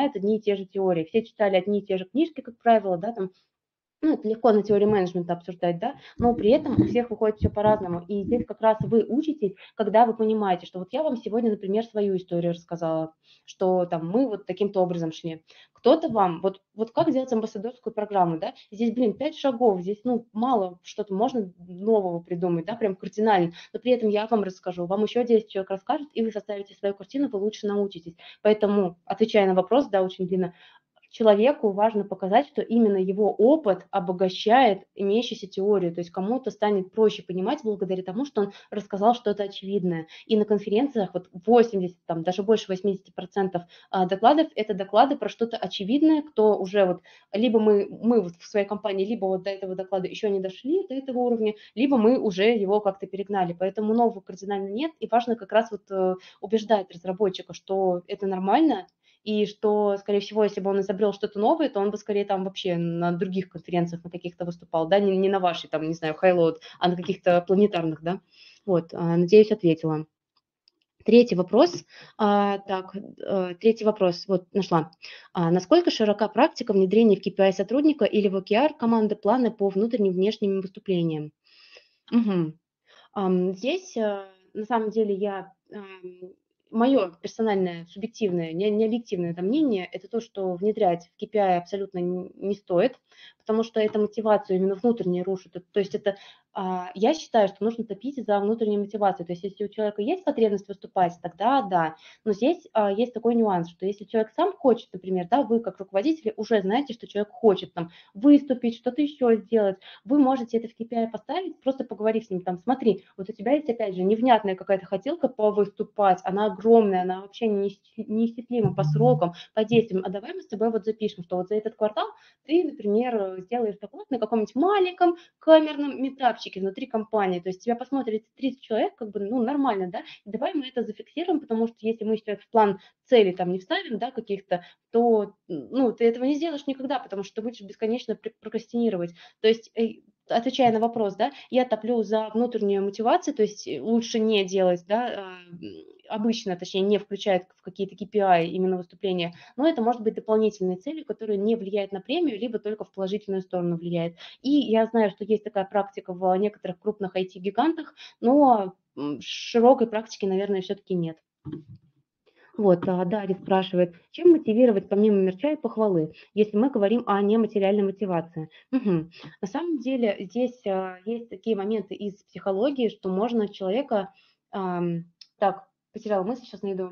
знают одни и те же теории, все читали одни и те же книжки, как правило, да, там, ну, это легко на теории менеджмента обсуждать, да, но при этом у всех выходит все по-разному. И здесь как раз вы учитесь, когда вы понимаете, что вот я вам сегодня, например, свою историю рассказала, что там мы вот таким-то образом шли. Кто-то вам, вот, вот как делать амбассадорскую программу, да, здесь, блин, пять шагов, здесь, ну, мало что-то можно нового придумать, да, прям кардинально, но при этом я вам расскажу, вам еще десять человек расскажет, и вы составите свою картину, вы лучше научитесь. Поэтому, отвечая на вопрос, да, очень длинно, человеку важно показать, что именно его опыт обогащает имеющуюся теорию, то есть кому-то станет проще понимать благодаря тому, что он рассказал что-то очевидное. И на конференциях вот восемьдесят, там, даже больше восемьдесят процентов докладов – это доклады про что-то очевидное, кто уже вот, либо мы, мы вот в своей компании, либо вот до этого доклада еще не дошли, до этого уровня, либо мы уже его как-то перегнали. Поэтому нового кардинально нет, и важно как раз вот убеждать разработчика, что это нормально, и что, скорее всего, если бы он изобрел что-то новое, то он бы скорее там вообще на других конференциях на каких-то выступал, да, не, не на вашей, там, не знаю, Highload, а на каких-то планетарных, да. Вот, надеюсь, ответила. Третий вопрос. А, так, а, третий вопрос. Вот, нашла. А, насколько широка практика внедрения в кей пи ай сотрудника или в о кей ар команды плана по внутренним и внешним выступлениям? Угу. А, здесь, на самом деле, я... Мое персональное, субъективное, не, не объективное это мнение, это то, что внедрять в кей пи ай абсолютно не, не стоит, потому что это мотивацию именно внутренне рушит. То есть это, а, я считаю, что нужно топить за внутреннюю мотивацию. То есть если у человека есть потребность выступать, тогда да. Но здесь а, есть такой нюанс, что если человек сам хочет, например, да, вы как руководители уже знаете, что человек хочет там выступить, что-то еще сделать, вы можете это в кей пи ай поставить, просто поговорив с ним, там, смотри, вот у тебя есть, опять же, невнятная какая-то хотелка повыступать, она огромная, она вообще неисчислима по срокам, по действиям, а давай мы с тобой вот запишем, что вот за этот квартал ты, например, сделаешь доклад на каком-нибудь маленьком камерном метапчике внутри компании, то есть тебя посмотрит тридцать человек, как бы, ну, нормально, да, и давай мы это зафиксируем, потому что если мы сейчас в план цели там не вставим, да, каких-то, то, ну, ты этого не сделаешь никогда, потому что ты будешь бесконечно прокрастинировать. То есть, отвечая на вопрос, да, я топлю за внутреннюю мотивацию, то есть лучше не делать, да, обычно, точнее, не включают в какие-то кей пи ай именно выступления, но это может быть дополнительной целью, которая не влияет на премию, либо только в положительную сторону влияет. И я знаю, что есть такая практика в некоторых крупных ай ти-гигантах, но широкой практики, наверное, все-таки нет. Вот, Дарья спрашивает, чем мотивировать помимо мерча и похвалы, если мы говорим о нематериальной мотивации? Угу. На самом деле здесь а, есть такие моменты из психологии, что можно человека... А, так, потеряла мысль, сейчас найду.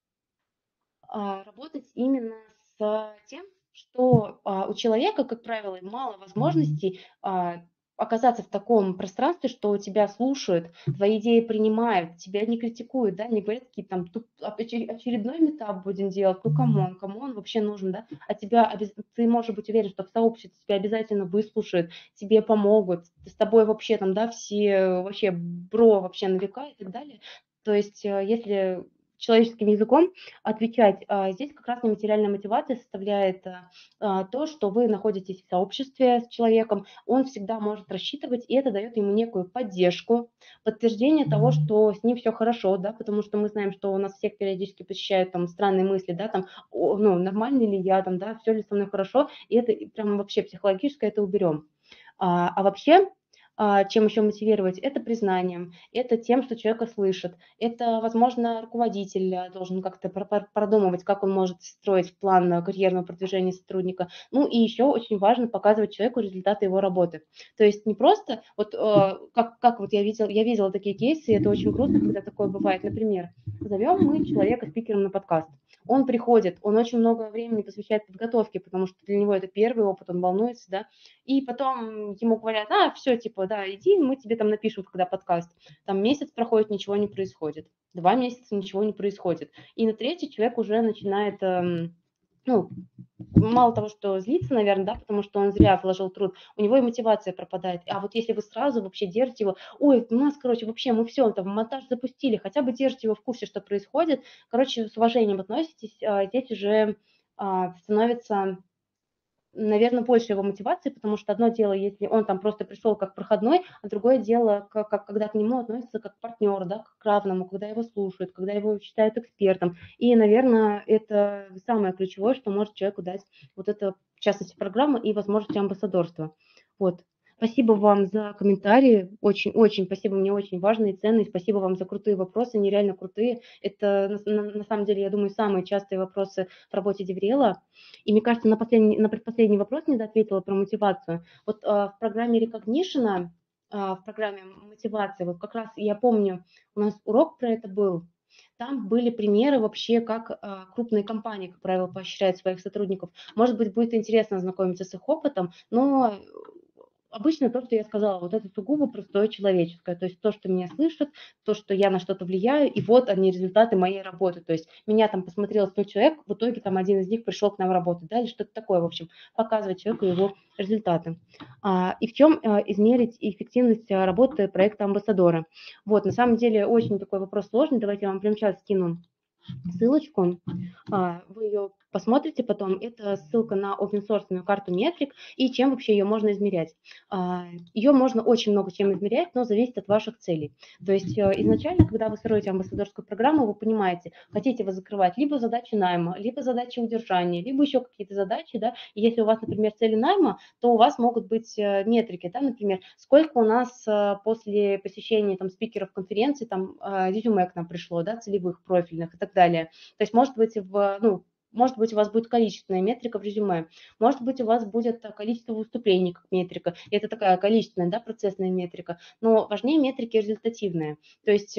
А, работать именно с тем, что а, у человека, как правило, мало возможностей а, оказаться в таком пространстве, что тебя слушают, твои идеи принимают, тебя не критикуют, да, не говорят, какие там туп, очередной метап будем делать, ну камон, кому он вообще нужен, да, а тебя, ты можешь быть уверен, что в сообществе тебя обязательно выслушают, тебе помогут, с тобой вообще там, да, все вообще бро вообще на века и так далее. То есть, если человеческим языком отвечать, здесь как раз нематериальная мотивация составляет то, что вы находитесь в сообществе с человеком, он всегда может рассчитывать, и это дает ему некую поддержку, подтверждение того, что с ним все хорошо, да, потому что мы знаем, что у нас всех периодически посещают там странные мысли, да, там, ну, нормальный ли я, там, да, все ли со мной хорошо, и это прям вообще психологически это уберем. А, а вообще, чем еще мотивировать? Это признанием, это тем, что человека слышат, это, возможно, руководитель должен как-то продумывать, как он может строить план карьерного продвижения сотрудника. Ну и еще очень важно показывать человеку результаты его работы. То есть не просто, вот как, как вот я видела, я видела такие кейсы, и это очень круто, когда такое бывает. Например, зовем мы человека спикером на подкаст. Он приходит, он очень много времени посвящает подготовке, потому что для него это первый опыт, он волнуется, да, и потом ему говорят, а, все, типа, да, иди, мы тебе там напишем, когда подкаст. Там месяц проходит, ничего не происходит, два месяца ничего не происходит, и на третий человек уже начинает, эм, ну, мало того, что злиться, наверное, да, потому что он зря вложил труд, у него и мотивация пропадает. А вот если вы сразу вообще держите его, ой, у нас, короче, вообще мы все, там, монтаж запустили, хотя бы держите его в курсе, что происходит, короче, с уважением относитесь, здесь уже становится наверное, больше его мотивации, потому что одно дело, если он там просто пришел как проходной, а другое дело, как, как, когда к нему относятся как к партнеру, да, как к равному, когда его слушают, когда его считают экспертом. И, наверное, это самое ключевое, что может человеку дать вот это, в частности, программа и возможность амбассадорства. Вот. Спасибо вам за комментарии, очень-очень, спасибо, мне очень важно и ценно, и спасибо вам за крутые вопросы, они реально крутые. Это, на, на самом деле, я думаю, самые частые вопросы в работе Деврела. И мне кажется, на, последний, на предпоследний вопрос не ответила про мотивацию. Вот а, в программе Recognition, а, в программе мотивации, вот как раз я помню, у нас урок про это был. Там были примеры вообще, как а, крупные компании, как правило, поощряют своих сотрудников. Может быть, будет интересно ознакомиться с их опытом, но обычно то, что я сказала, вот это сугубо простое человеческое, то есть то, что меня слышат, то, что я на что-то влияю, и вот они результаты моей работы, то есть меня там посмотрел сто человек, в итоге там один из них пришел к нам работать, да, или что-то такое, в общем, показывать человеку его результаты. А, и в чем а, измерить эффективность а, работы проекта амбассадора? Вот, на самом деле очень такой вопрос сложный, давайте я вам прямо сейчас скину ссылочку, вы ее посмотрите потом. Это ссылка на open-source карту метрик и чем вообще ее можно измерять. Ее можно очень много чем измерять, но зависит от ваших целей. То есть изначально, когда вы строите амбассадорскую программу, вы понимаете, хотите вы закрывать либо задачи найма, либо задачи удержания, либо еще какие-то задачи, да, и если у вас, например, цели найма, то у вас могут быть метрики, да, например, сколько у нас после посещения там спикеров конференции там резюме к нам пришло, да, целевых, профильных и так далее. То есть, может быть, в, ну, может быть, у вас будет количественная метрика в резюме, может быть, у вас будет количество выступлений как метрика, и это такая количественная, да, процессная метрика, но важнее метрики результативные. То есть,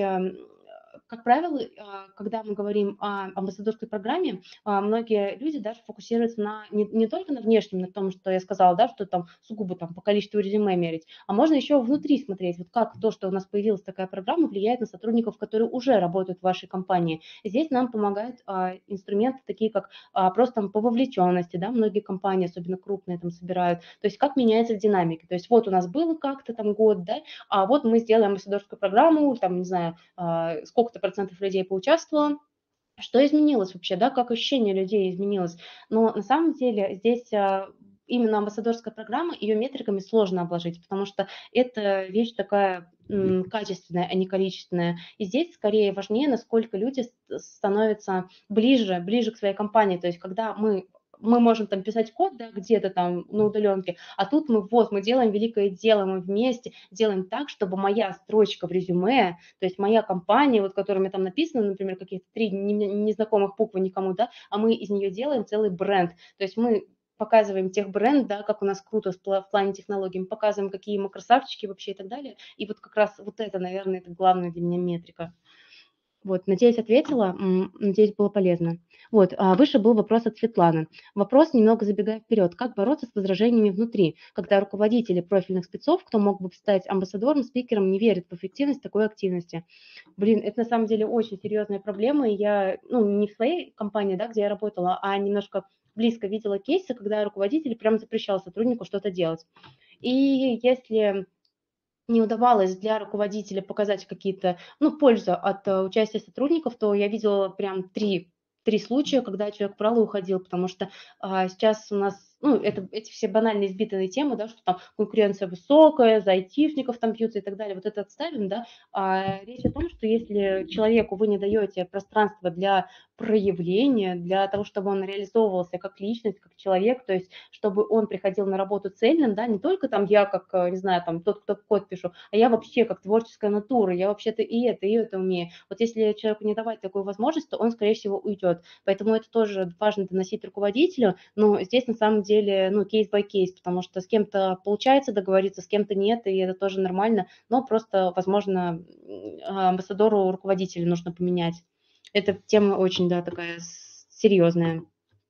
как правило, когда мы говорим о амбассадорской программе, многие люди даже фокусируются на, не, не только на внешнем, на том, что я сказала, да, что там сугубо там, по количеству резюме мерить, а можно еще внутри смотреть, вот как то, что у нас появилась такая программа, влияет на сотрудников, которые уже работают в вашей компании. И здесь нам помогают а, инструменты такие, как а, просто там, по вовлеченности, да, многие компании, особенно крупные, там собирают, то есть как меняется динамика. То есть вот у нас было как-то там год, да, а вот мы сделаем амбассадорскую программу, там, не знаю, а, сколько-то процентов людей поучаствовало, что изменилось вообще, да, как ощущение людей изменилось. Но на самом деле здесь именно амбассадорская программа, ее метриками сложно обложить, потому что это вещь такая м, качественная, а не количественная. И здесь скорее важнее, насколько люди становятся ближе, ближе к своей компании. То есть когда мы мы можем там писать код, да, где-то там на удаленке, а тут мы вот, мы делаем великое дело, мы вместе делаем так, чтобы моя строчка в резюме, то есть моя компания, вот которыми там написано, например, какие-то три незнакомых буквы никому, да, а мы из нее делаем целый бренд. То есть мы показываем тех бренд, да, как у нас круто в плане технологий, мы показываем, какие мы красавчики вообще и так далее. И вот как раз вот это, наверное, это главная для меня метрика. Вот, надеюсь, ответила, надеюсь, было полезно. Вот, а выше был вопрос от Светланы. Вопрос, немного забегая вперед, как бороться с возражениями внутри, когда руководители профильных спецов, кто мог бы стать амбассадором, спикером, не верят в эффективность такой активности. Блин, это на самом деле очень серьезная проблема, и я, ну, не в своей компании, да, где я работала, а немножко близко видела кейсы, когда руководитель прям запрещал сотруднику что-то делать. И если не удавалось для руководителя показать какие-то, ну, пользу от uh, участия сотрудников, то я видела прям три, три случая, когда человек брал и уходил, потому что uh, сейчас у нас, ну, это, эти все банальные избитые темы, да, что там конкуренция высокая, за айтишников там бьются и так далее, вот это отставим, да, а речь о том, что если человеку вы не даете пространство для проявления, для того, чтобы он реализовывался как личность, как человек, то есть чтобы он приходил на работу цельным, да, не только там я как, не знаю, там тот, кто код пишу, а я вообще как творческая натура, я вообще-то и это, и это умею. Вот если человеку не давать такую возможность, то он, скорее всего, уйдет. Поэтому это тоже важно доносить руководителю, но здесь на самом деле, ну, кейс-бай-кейс, потому что с кем-то получается договориться, с кем-то нет, и это тоже нормально, но просто, возможно, амбассадору руководителя нужно поменять. Эта тема очень, да, такая серьезная.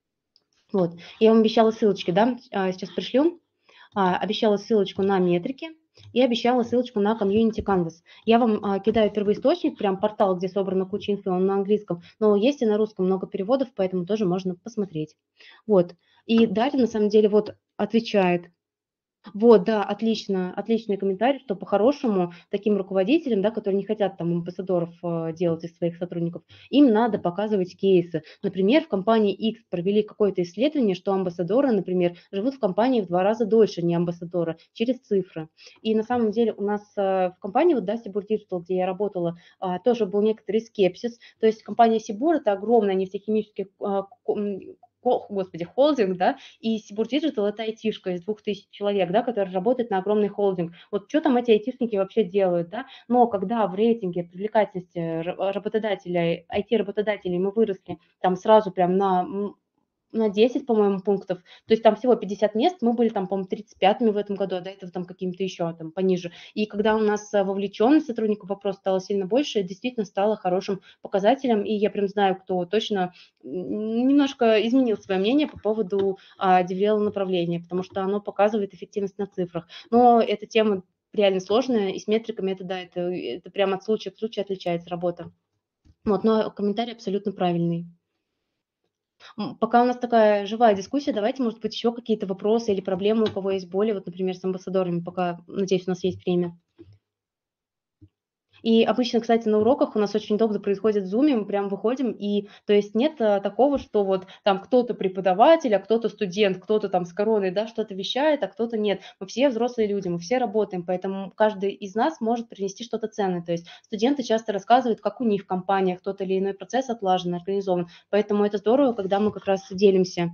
Вот. Я вам обещала ссылочки, да, сейчас пришлю. А, обещала ссылочку на метрики и обещала ссылочку на комьюнити Canvas. Я вам а, кидаю первоисточник, прям портал, где собрана куча инфы, он на английском, но есть и на русском много переводов, поэтому тоже можно посмотреть. Вот. И Дарья, на самом деле, вот отвечает. Вот, да, отлично, отличный комментарий, что по-хорошему таким руководителям, да, которые не хотят там амбассадоров э, делать из своих сотрудников, им надо показывать кейсы. Например, в компании X провели какое-то исследование, что амбассадоры, например, живут в компании в два раза дольше, не амбассадоры, через цифры. И на самом деле у нас э, в компании, вот, да, Сибур Digital, где я работала, а, тоже был некоторый скепсис. То есть компания Сибур – это огромная нефтехимический а, ко- м, ко- господи, холдинг, да, и Сибур Digital – это айтишка из двух тысяч человек, да, который работает на огромный холдинг. Вот что там эти айтишники вообще делают, да? Но когда в рейтинге привлекательности работодателей, ай ти-работодателей мы выросли там сразу прям на на десять, по-моему, пунктов. То есть там всего пятьдесят мест, мы были там, по-моему, тридцать пятыми в этом году, а до этого там какими-то еще там пониже. И когда у нас э, вовлеченность сотрудников вопрос стало сильно больше, это действительно стало хорошим показателем. И я прям знаю, кто точно немножко изменил свое мнение по поводу а, деврела направления, потому что оно показывает эффективность на цифрах. Но эта тема реально сложная, и с метриками это, да, это, это прямо от случая к случаю отличается работа. Вот, но комментарий абсолютно правильный. Пока у нас такая живая дискуссия, давайте, может быть, еще какие-то вопросы или проблемы, у кого есть боли, вот, например, с амбассадорами, пока, надеюсь, у нас есть время. И обычно, кстати, на уроках у нас очень долго происходит в Zoom, мы прям выходим, и то есть нет а, такого, что вот там кто-то преподаватель, а кто-то студент, кто-то там с короной, да, что-то вещает, а кто-то нет. Мы все взрослые люди, мы все работаем, поэтому каждый из нас может принести что-то ценное. То есть студенты часто рассказывают, как у них в компаниях тот или иной процесс отлажен, организован. Поэтому это здорово, когда мы как раз делимся.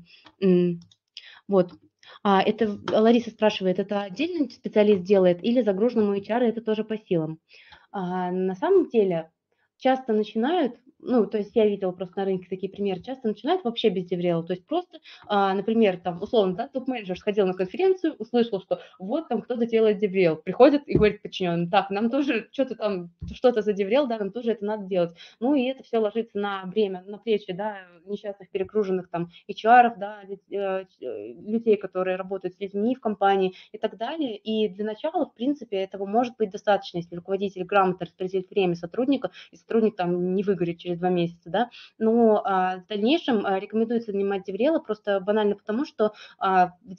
Вот. А это Лариса спрашивает, это отдельный специалист делает или загруженному эйч ар это тоже по силам? А, на самом деле часто начинают, ну, то есть я видела просто на рынке такие примеры, часто начинают вообще без деврела, то есть просто, а, например, там, условно, да, топ-менеджер сходил на конференцию, услышал, что вот там кто-то делает деврел, приходит и говорит подчиненным, так, нам тоже что-то там, что-то за деврел, да, нам тоже это надо делать. Ну, и это все ложится на бремя, на плечи, да, несчастных перегруженных там эйч ар, да, людей, которые работают с людьми в компании и так далее. И для начала, в принципе, этого может быть достаточно, если руководитель грамотно распределит время сотрудника, и сотрудник там не выгорит через два месяца, да. Но а, в дальнейшем а, рекомендуется нанимать деврела просто банально потому, что а, в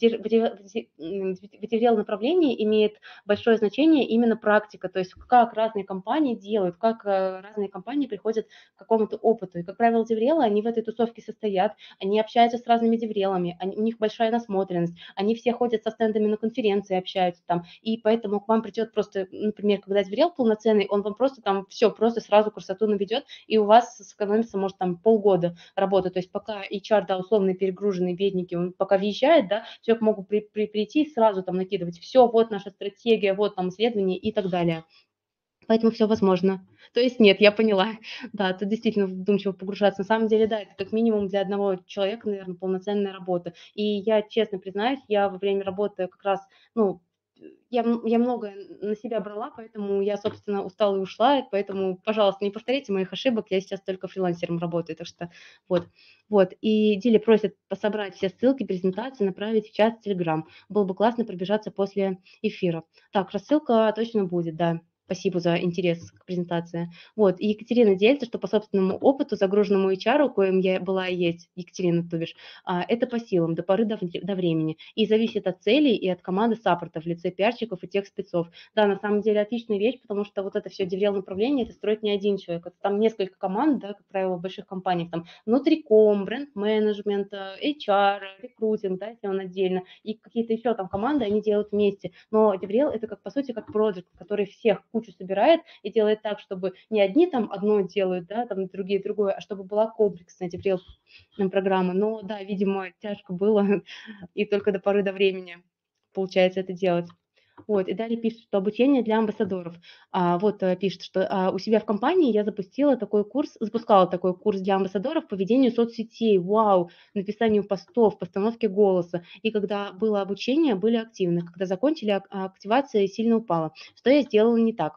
деврел направлении имеет большое значение именно практика, то есть как разные компании делают, как а, разные компании приходят к какому-то опыту. И, как правило, деврелы, они в этой тусовке состоят, они общаются с разными деврелами, они, у них большая насмотренность, они все ходят со стендами на конференции, общаются там, и поэтому к вам придет просто, например, когда деврел полноценный, он вам просто там все, просто сразу красоту наведет, и у вас сэкономится, может, там полгода работы, то есть пока эйч ар, да, условно перегруженный, бедненький, он пока въезжает, да, человек могут при, при, прийти и сразу там накидывать все, вот наша стратегия, вот там исследование и так далее. Поэтому все возможно. То есть нет, я поняла. Да, тут действительно вдумчиво погружаться. На самом деле, да, это как минимум для одного человека, наверное, полноценная работа. И я честно признаюсь, я во время работы как раз, ну, я, я много на себя брала, поэтому я, собственно, устала и ушла, поэтому, пожалуйста, не повторяйте моих ошибок, я сейчас только фрилансером работаю, так что вот. Вот, и Диля просит собрать все ссылки, презентации, направить в чат Telegram. Было бы классно пробежаться после эфира. Так, рассылка точно будет, да. Спасибо за интерес к презентации. Вот, и Екатерина делится, что по собственному опыту, загруженному эйч ар, коим я была и есть, Екатерина, то бишь, а, это по силам, до поры до, до времени. И зависит от целей и от команды саппорта в лице пиарщиков и тех спецов. Да, на самом деле отличная вещь, потому что вот это все деврел направление, это строит не один человек. Это там несколько команд, да, как правило, в больших компаниях. Там внутриком, бренд-менеджмент, эйч ар, рекрутинг, да, если он отдельно. И какие-то еще там команды, они делают вместе. Но деврел это как, по сути, как проект, который всех кучу собирает и делает так, чтобы не одни там одно делают, да, там другие другое, а чтобы была комплексная деврел программа. Но да, видимо, тяжко было и только до поры до времени получается это делать. Вот, и далее пишет, что обучение для амбассадоров. А, вот пишет, что а, у себя в компании я запустила такой курс, запускала такой курс для амбассадоров по ведению соцсетей, вау, написанию постов, постановке голоса. И когда было обучение, были активны. Когда закончили, активация сильно упала. Что я сделала не так?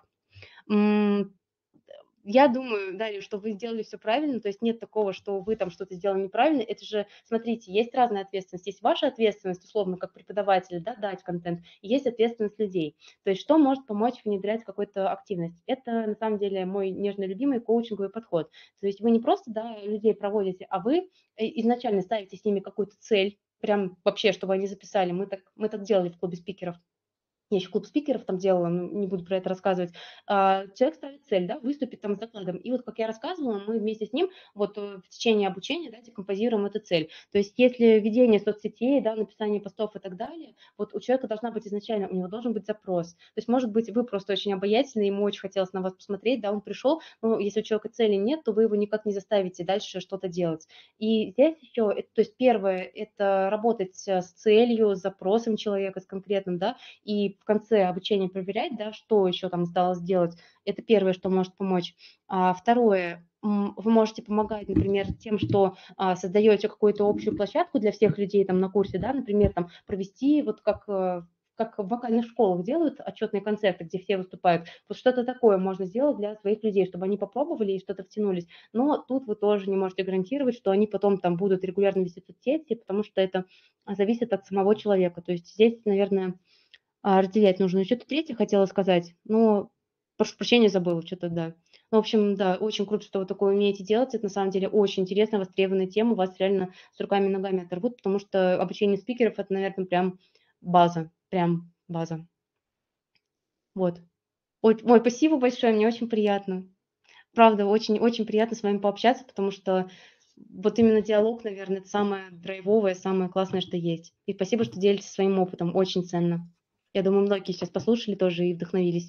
Я думаю, Дарья, что вы сделали все правильно, то есть нет такого, что вы там что-то сделали неправильно. Это же, смотрите, есть разная ответственность. Есть ваша ответственность, условно, как преподавателя, да, дать контент, и есть ответственность людей. То есть что может помочь внедрять какую-то активность? Это, на самом деле, мой нежно любимый коучинговый подход. То есть вы не просто, да, людей проводите, а вы изначально ставите с ними какую-то цель, прям вообще, чтобы они записали. Мы так, мы так делали в клубе спикеров. Я еще клуб спикеров там делала, но не буду про это рассказывать. А, человек ставит цель, да, выступить там с докладом. И вот, как я рассказывала, мы вместе с ним вот э, в течение обучения, да, декомпозируем эту цель. То есть если ведение соцсетей, да, написание постов и так далее, вот у человека должна быть изначально, у него должен быть запрос. То есть, может быть, вы просто очень обаятельны, ему очень хотелось на вас посмотреть, да, он пришел, но если у человека цели нет, то вы его никак не заставите дальше что-то делать. И здесь еще, то есть первое, это работать с целью, с запросом человека, с конкретным, да, и в конце обучения проверять, да, что еще там осталось сделать. Это первое, что может помочь. А второе, вы можете помогать, например, тем, что а, создаете какую-то общую площадку для всех людей там на курсе, да, например, там провести вот как как в вокальных школах делают отчетные концерты, где все выступают. Вот что-то такое можно сделать для своих людей, чтобы они попробовали и что-то втянулись. Но тут вы тоже не можете гарантировать, что они потом там будут регулярно вести соцсети, потому что это зависит от самого человека. То есть здесь, наверное, а, разделять нужно. И что-то третье хотела сказать, но прошу прощения, забыла что-то, да. Ну, в общем, да, очень круто, что вы такое умеете делать. Это на самом деле очень интересная, востребованная тема. Вас реально с руками и ногами оторвут, потому что обучение спикеров – это, наверное, прям база, прям база. Вот. Ой, ой, спасибо большое, мне очень приятно. Правда, очень-очень приятно с вами пообщаться, потому что вот именно диалог, наверное, это самое драйвовое, самое классное, что есть. И спасибо, что делитесь своим опытом, очень ценно. Я думаю, многие сейчас послушали тоже и вдохновились.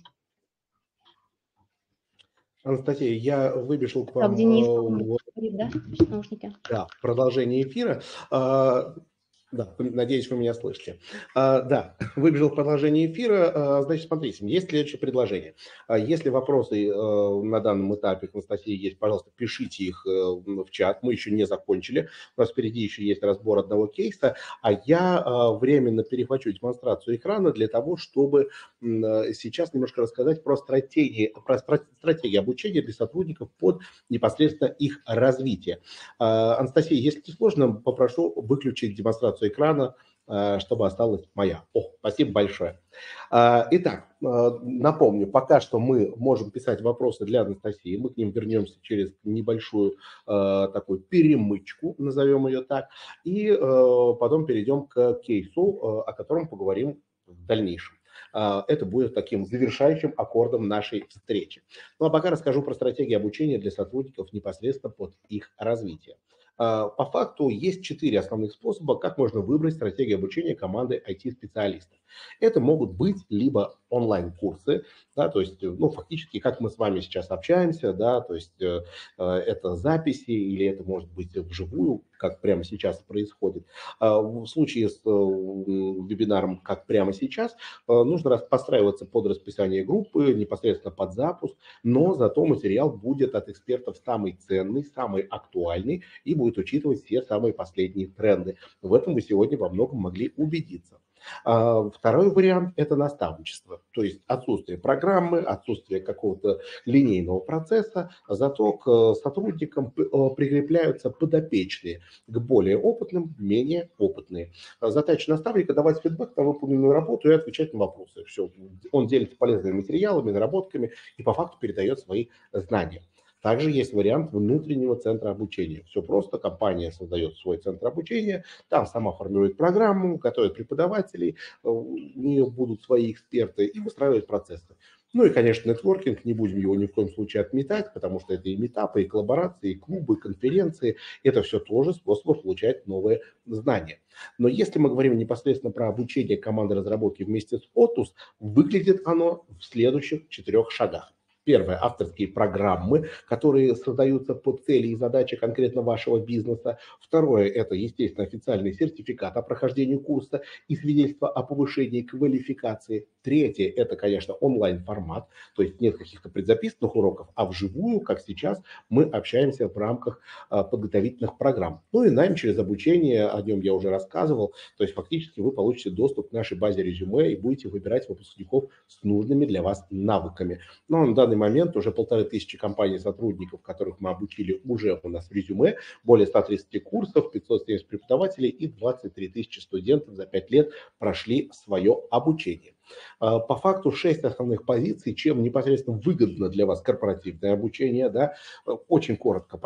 Анастасия, я выбежал к Так, вам Денис, э, в да, включить наушники. да, продолжение эфира. А, Да, надеюсь, вы меня слышите. А, да, выбежал в продолжение эфира. А, значит, смотрите, есть следующее предложение. А, если вопросы а, на данном этапе к Анастасии есть, пожалуйста, пишите их а, в чат. Мы еще не закончили. У нас впереди еще есть разбор одного кейса. А я а, временно перехвачу демонстрацию экрана для того, чтобы а, сейчас немножко рассказать про стратегии, про стратегии обучения для сотрудников под непосредственно их развитие. А, Анастасия, если не сложно, попрошу выключить демонстрацию экрана, чтобы осталась моя. О, спасибо большое. Итак, напомню, пока что мы можем писать вопросы для Анастасии. Мы к ним вернемся через небольшую такую перемычку, назовем ее так, и потом перейдем к кейсу, о котором поговорим в дальнейшем. Это будет таким завершающим аккордом нашей встречи. Ну а пока расскажу про стратегии обучения для сотрудников непосредственно под их развитие. По факту есть четыре основных способа, как можно выбрать стратегию обучения команды ай ти-специалистов. Это могут быть либо онлайн-курсы, да, то есть, ну, фактически, как мы с вами сейчас общаемся, да, то есть э, это записи или это может быть вживую, как прямо сейчас происходит. В случае с э, вебинаром, как прямо сейчас, э, нужно подстраиваться под расписание группы, непосредственно под запуск, но зато материал будет от экспертов самый ценный, самый актуальный и будет учитывать все самые последние тренды. В этом вы сегодня во многом могли убедиться. Второй вариант – это наставничество, то есть отсутствие программы, отсутствие какого-то линейного процесса, зато к сотрудникам прикрепляются подопечные, к более опытным, менее опытные. Задача наставника – давать фидбэк на выполненную работу и отвечать на вопросы. Все. Он делится полезными материалами, наработками и по факту передает свои знания. Также есть вариант внутреннего центра обучения. Все просто, компания создает свой центр обучения, там сама формирует программу, готовит преподавателей, у нее будут свои эксперты и выстраивает процессы. Ну и, конечно, нетворкинг, не будем его ни в коем случае отметать, потому что это и митапы, и коллаборации, и клубы, и конференции. Это все тоже способы получать новые знания. Но если мы говорим непосредственно про обучение команды разработки вместе с Otus, выглядит оно в следующих четырех шагах. Первое – авторские программы, которые создаются под цели и задачи конкретно вашего бизнеса. Второе – это, естественно, официальный сертификат о прохождении курса и свидетельство о повышении квалификации. Третье – это, конечно, онлайн-формат, то есть нет каких-то предзаписанных уроков, а вживую, как сейчас, мы общаемся в рамках подготовительных программ. Ну и найм через обучение, о нем я уже рассказывал, то есть фактически вы получите доступ к нашей базе резюме и будете выбирать выпускников с нужными для вас навыками. Но на данный момент уже полторы тысячи компаний сотрудников, которых мы обучили, уже у нас в резюме, более ста тридцати курсов, пятьсот семьдесят преподавателей и двадцать три тысячи студентов за пять лет прошли свое обучение. По факту шесть основных позиций, чем непосредственно выгодно для вас корпоративное обучение, да, очень коротко по ним.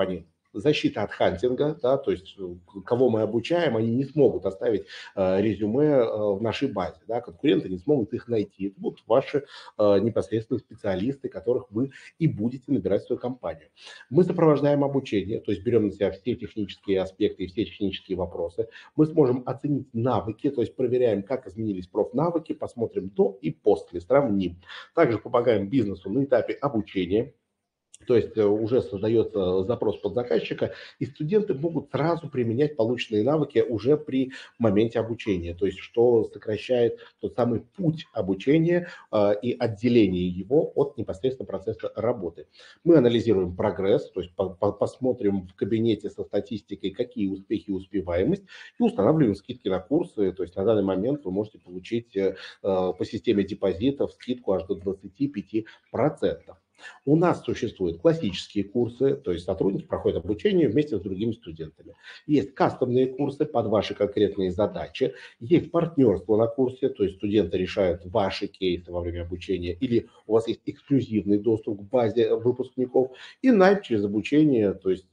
защита от хантинга, да, то есть кого мы обучаем, они не смогут оставить э, резюме э, в нашей базе, да, конкуренты не смогут их найти. Это будут ваши э, непосредственные специалисты, которых вы и будете набирать в свою компанию. Мы сопровождаем обучение, то есть берем на себя все технические аспекты и все технические вопросы. Мы сможем оценить навыки, то есть проверяем, как изменились профнавыки, посмотрим до и после, сравним. Также помогаем бизнесу на этапе обучения. То есть уже создается запрос под заказчика, и студенты могут сразу применять полученные навыки уже при моменте обучения, то есть что сокращает тот самый путь обучения э, и отделение его от непосредственно процесса работы. Мы анализируем прогресс, то есть по по посмотрим в кабинете со статистикой, какие успехи и успеваемость, и устанавливаем скидки на курсы. То есть на данный момент вы можете получить э, по системе депозитов скидку аж до двадцати пяти процентов. У нас существуют классические курсы, то есть сотрудники проходят обучение вместе с другими студентами. Есть кастомные курсы под ваши конкретные задачи, есть партнерство на курсе, то есть студенты решают ваши кейсы во время обучения, или у вас есть эксклюзивный доступ к базе выпускников, и найм через обучение, то есть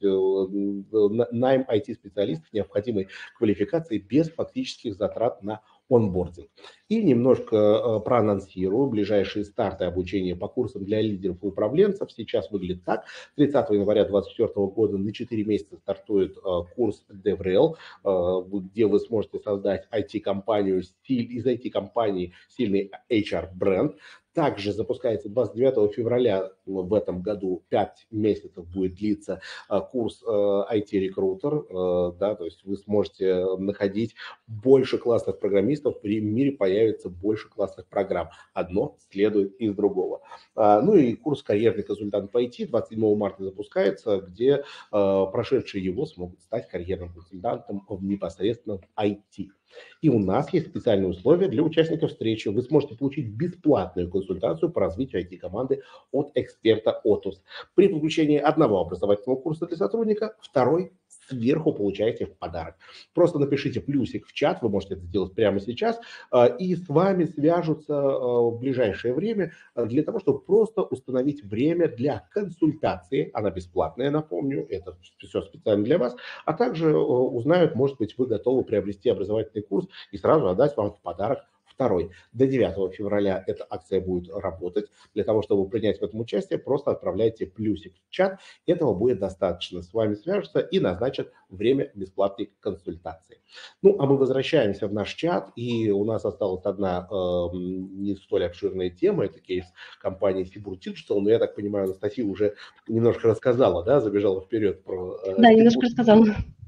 найм ай ти-специалистов необходимой квалификации без фактических затрат на онбординг. И немножко проанонсирую ближайшие старты обучения по курсам для лидеров и управленцев. Сейчас выглядит так. тридцатого января две тысячи двадцать четвёртого года на четыре месяца стартует курс DevRel, где вы сможете создать ай ти-компанию, из ай ти-компании сильный эйч ар-бренд. Также запускается двадцать девятого февраля в этом году, пять месяцев будет длиться курс ай ти-рекрутер, да, то есть вы сможете находить больше классных программистов, в мире появится больше классных программ. Одно следует из другого. Ну и курс карьерный консультант по ай ти двадцать седьмого марта запускается, где прошедшие его смогут стать карьерным консультантом в непосредственно ай ти. И у нас есть специальные условия для участников встречи. Вы сможете получить бесплатную консультацию по развитию ай ти-команды от эксперта Otus. При подключении одного образовательного курса для сотрудника, второй сверху получаете в подарок. Просто напишите плюсик в чат, вы можете это сделать прямо сейчас, и с вами свяжутся в ближайшее время для того, чтобы просто установить время для консультации. Она бесплатная, напомню, это все специально для вас, а также узнают, может быть, вы готовы приобрести образовательный курс и сразу отдать вам в подарок второй. До девятого февраля эта акция будет работать. Для того, чтобы принять в этом участие, просто отправляйте плюсик в чат. Этого будет достаточно. С вами свяжутся и назначат время бесплатной консультации. Ну, а мы возвращаемся в наш чат. И у нас осталась одна э, не столь обширная тема. Это кейс компании Сибур Digital. Но я так понимаю, Анастасия уже немножко рассказала, да, забежала вперед про э, Да, немножко рассказала.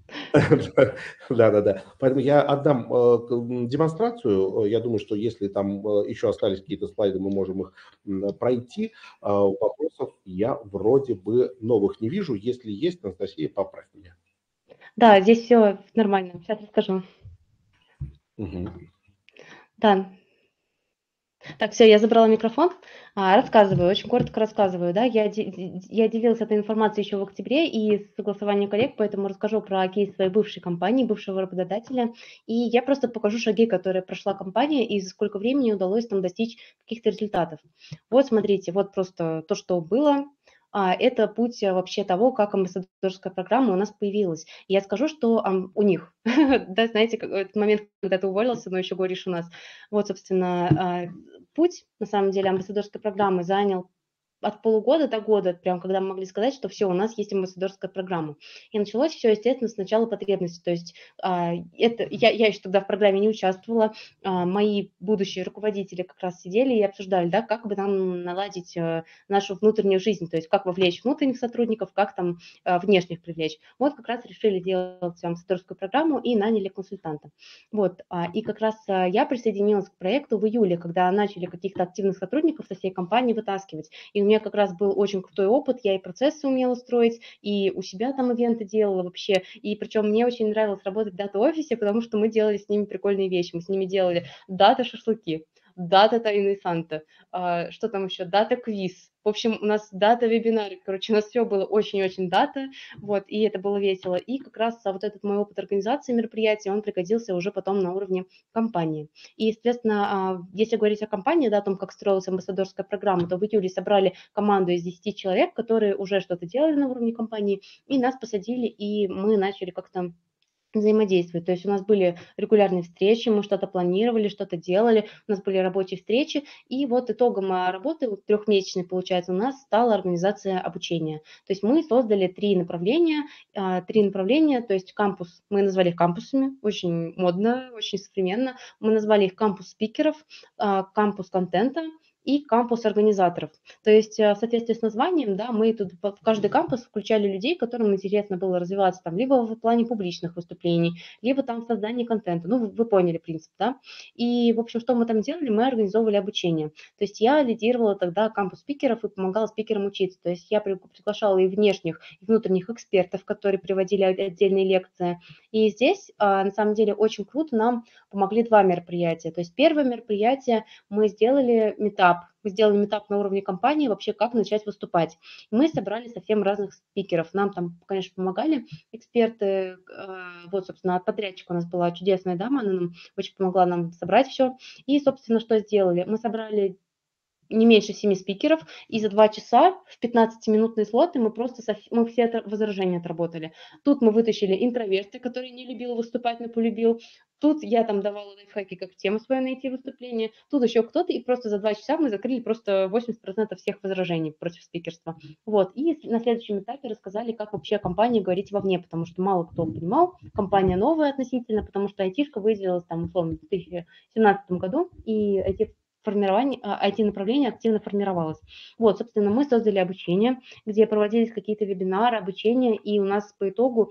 Да, да, да. Поэтому я отдам э, демонстрацию. Я думаю, что если там э, еще остались какие-то слайды, мы можем их м, пройти. Э, вопросов я вроде бы новых не вижу. Если есть, Анастасия, поправь меня. Да, здесь все нормально. Сейчас расскажу. Угу. Да. Так, все, я забрала микрофон. А, рассказываю, очень коротко рассказываю. Да? Я, я делилась этой информацией еще в октябре и с согласованием коллег, поэтому расскажу про кейс своей бывшей компании, бывшего работодателя. И я просто покажу шаги, которые прошла компания и за сколько времени удалось там достичь каких-то результатов. Вот смотрите, вот просто то, что было. А, это путь вообще того, как амбассадорская программа у нас появилась. Я скажу, что um, у них, да, знаете, этот момент, когда ты уволился, но еще говоришь у нас. Вот, собственно, путь, на самом деле, амбассадорской программы занял от полугода до года, прям когда мы могли сказать, что все, у нас есть амбассадорская программа. И началось все, естественно, с начала потребности. То есть а, это, я, я еще тогда в программе не участвовала, а, мои будущие руководители как раз сидели и обсуждали, да, как бы нам наладить а, нашу внутреннюю жизнь, то есть как вовлечь внутренних сотрудников, как там а, внешних привлечь. Вот как раз решили делать амбассадорскую программу и наняли консультанта. Вот, а, и как раз а, я присоединилась к проекту в июле, когда начали каких-то активных сотрудников со всей компании вытаскивать. И у меня как раз был очень крутой опыт, я и процессы умела строить, и у себя там ивенты делала вообще, и причем мне очень нравилось работать в дата-офисе, потому что мы делали с ними прикольные вещи, мы с ними делали дата-шашлыки. дата тайны Санта, а, что там еще, дата-квиз. В общем, у нас дата-вебинары, короче, у нас все было очень-очень дата, вот, и это было весело. И как раз а, вот этот мой опыт организации мероприятий, он пригодился уже потом на уровне компании. И, естественно, а, если говорить о компании, да, о том, как строилась амбассадорская программа, то в июле собрали команду из десяти человек, которые уже что-то делали на уровне компании, и нас посадили, и мы начали как-то взаимодействовать. То есть у нас были регулярные встречи, мы что-то планировали, что-то делали, у нас были рабочие встречи, и вот итогом а, работы, вот трехмесячной, получается, у нас стала организация обучения. То есть мы создали три направления, а, три направления, то есть кампус, мы назвали их кампусами, очень модно, очень современно, мы назвали их кампус спикеров, а, кампус контента и кампус организаторов. То есть э, в соответствии с названием, да, мы тут в каждый кампус включали людей, которым интересно было развиваться там либо в плане публичных выступлений, либо там в создании контента. Ну, вы, вы поняли принцип, да? И, в общем, что мы там делали? Мы организовывали обучение. То есть я лидировала тогда кампус спикеров и помогала спикерам учиться. То есть я приглашала и внешних, и внутренних экспертов, которые приводили отдельные лекции. И здесь, а, на самом деле, очень круто нам помогли два мероприятия. То есть первое мероприятие мы сделали метап. Мы сделали метап на уровне компании, вообще как начать выступать. Мы собрали совсем разных спикеров. Нам там, конечно, помогали эксперты. Вот, собственно, от подрядчика у нас была чудесная дама, она нам очень помогла нам собрать все. И, собственно, что сделали? Мы собрали не меньше семи спикеров, и за два часа в пятнадцатиминутные слоты мы просто со, мы все это возражения отработали. Тут мы вытащили интроверта, который не любил выступать, но полюбил. Тут я там давала лайфхаки, как тему свою найти выступление. Тут еще кто-то, и просто за два часа мы закрыли просто восемьдесят процентов всех возражений против спикерства. Вот. И на следующем этапе рассказали, как вообще о компании говорить вовне, потому что мало кто понимал. Компания новая относительно, потому что айтишка выделилась там, условно, в две тысячи семнадцатом году, и ай ти формирование, ай ти-направление активно формировалось. Вот, собственно, мы создали обучение, где проводились какие-то вебинары, обучения, и у нас по итогу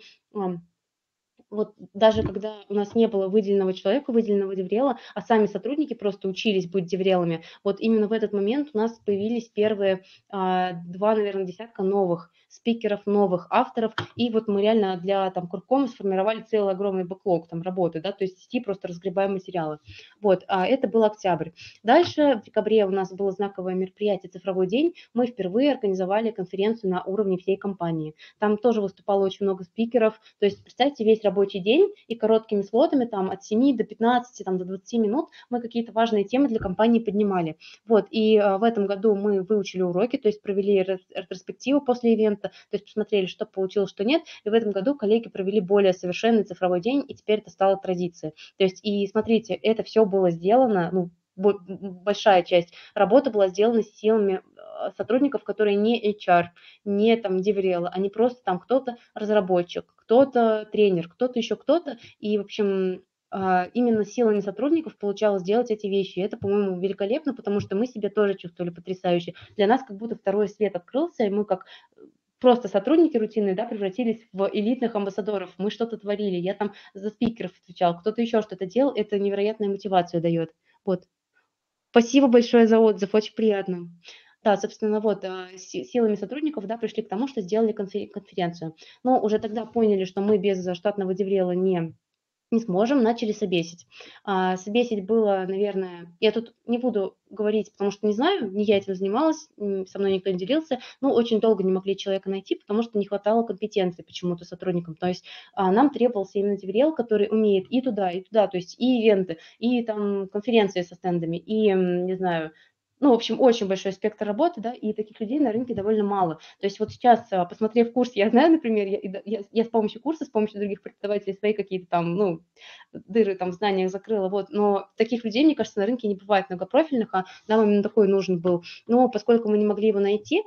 вот даже когда у нас не было выделенного человека, выделенного деврела, а сами сотрудники просто учились быть деврелами, вот именно в этот момент у нас появились первые а, два, наверное, десятка новых спикеров, новых авторов, и вот мы реально для там Куркома сформировали целый огромный бэклог там работы, да, то есть сети просто разгребаем материалы. Вот, а это был октябрь. Дальше в декабре у нас было знаковое мероприятие «Цифровой день», мы впервые организовали конференцию на уровне всей компании. Там тоже выступало очень много спикеров, то есть представьте, весь рабочий день и короткими слотами там от семи до пятнадцати, там, до двадцати минут мы какие-то важные темы для компании поднимали. Вот, и а, в этом году мы выучили уроки, то есть провели ретроспективу после ивента, то есть посмотрели, что получилось, что нет, и в этом году коллеги провели более совершенный цифровой день, и теперь это стало традицией. То есть, и смотрите, это все было сделано, ну, большая часть работы была сделана силами сотрудников, которые не эйч ар, не там деврелы, они просто там кто-то разработчик, кто-то тренер, кто-то еще кто-то, и, в общем, именно силами сотрудников получалось делать эти вещи. И это, по-моему, великолепно, потому что мы себя тоже чувствовали потрясающе. Для нас как будто второй свет открылся, и мы как просто сотрудники рутинные, да, превратились в элитных амбассадоров. Мы что-то творили, я там за спикеров отвечал, кто-то еще что-то делал, это невероятную мотивацию дает. Вот. Спасибо большое за отзыв, очень приятно. Да, собственно, вот силами сотрудников, да, пришли к тому, что сделали конференцию. Но уже тогда поняли, что мы без штатного деврела не не сможем, начали собесить. А, собесить было, наверное, я тут не буду говорить, потому что не знаю, не я этим занималась, со мной никто не делился, но очень долго не могли человека найти, потому что не хватало компетенции почему-то сотрудникам. То есть а, нам требовался именно деврел, который умеет и туда, и туда, то есть и ивенты, и там конференции со стендами, и, не знаю, ну, в общем, очень большой спектр работы, да, и таких людей на рынке довольно мало. То есть вот сейчас, посмотрев курс, я знаю, например, я, я, я с помощью курса, с помощью других преподавателей свои какие-то там, ну, дыры там в знаниях закрыла, вот, но таких людей, мне кажется, на рынке не бывает многопрофильных, а нам именно такой нужен был. Но поскольку мы не могли его найти,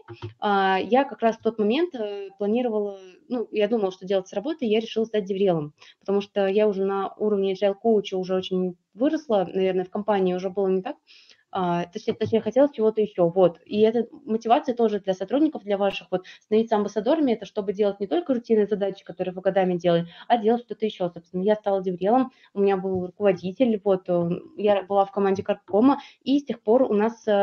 я как раз в тот момент планировала, ну, я думала, что делать с работы, и я решила стать деврелом, потому что я уже на уровне agile коуча уже очень выросла, наверное, в компании уже было не так, А, точнее, точнее, хотелось чего-то еще, вот, и эта мотивация тоже для сотрудников, для ваших, вот, становиться амбассадорами, это чтобы делать не только рутинные задачи, которые вы годами делали, а делать что-то еще, собственно, я стала деврелом, у меня был руководитель, вот, я была в команде Карпкома, и с тех пор у нас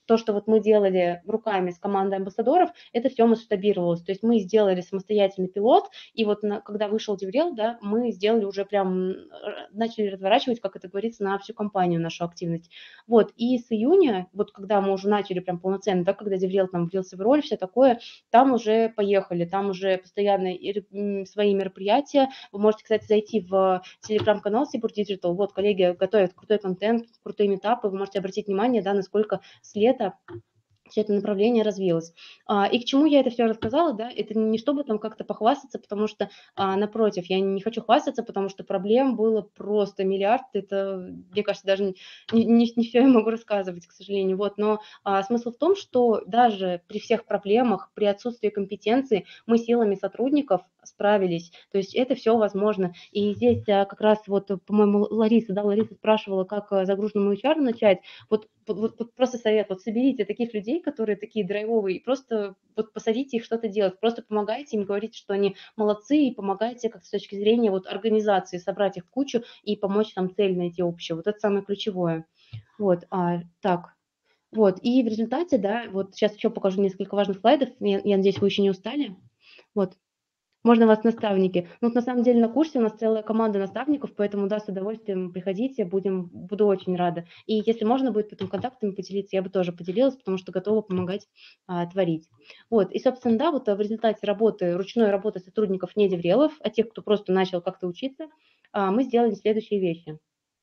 то, что вот мы делали руками с командой амбассадоров, это все масштабировалось. То есть мы сделали самостоятельный пилот, и вот на, когда вышел Деврел, да, мы сделали уже прям, начали разворачивать, как это говорится, на всю компанию нашу активность. Вот, и с июня, вот когда мы уже начали прям полноценно, да, когда Деврел там влился в роль, все такое, там уже поехали, там уже постоянно свои мероприятия. Вы можете, кстати, зайти в телеграм-канал Сибур Digital. Вот, коллеги готовят крутой контент, крутые митапы. Вы можете обратить внимание, да, насколько с лета все это направление развилось. А, и к чему я это все рассказала, да, это не чтобы там как-то похвастаться, потому что, а, напротив, я не хочу хвастаться, потому что проблем было просто миллиард, это, мне кажется, даже не, не, не все я могу рассказывать, к сожалению, вот, но а, смысл в том, что даже при всех проблемах, при отсутствии компетенции мы силами сотрудников справились, то есть это все возможно, и здесь а, как раз вот, по-моему, Лариса, да, Лариса спрашивала, как а, загруженному эйч ар начать, вот, вот, вот просто совет, вот соберите таких людей, которые такие драйвовые, и просто вот посадите их что-то делать, просто помогайте им, говорите, что они молодцы, и помогайте как с точки зрения вот организации собрать их в кучу и помочь там цель найти общую. Вот это самое ключевое. Вот, а, так. Вот, и в результате, да, вот сейчас еще покажу несколько важных слайдов, я, я надеюсь, вы еще не устали. Вот. Можно вас наставники. Ну, вот на самом деле на курсе у нас целая команда наставников, поэтому, да, с удовольствием приходите, будем, буду очень рада. И если можно будет потом контактами поделиться, я бы тоже поделилась, потому что готова помогать а, творить. Вот, и, собственно, да, вот в результате работы, ручной работы сотрудников не деврелов, а тех, кто просто начал как-то учиться, а, мы сделали следующие вещи.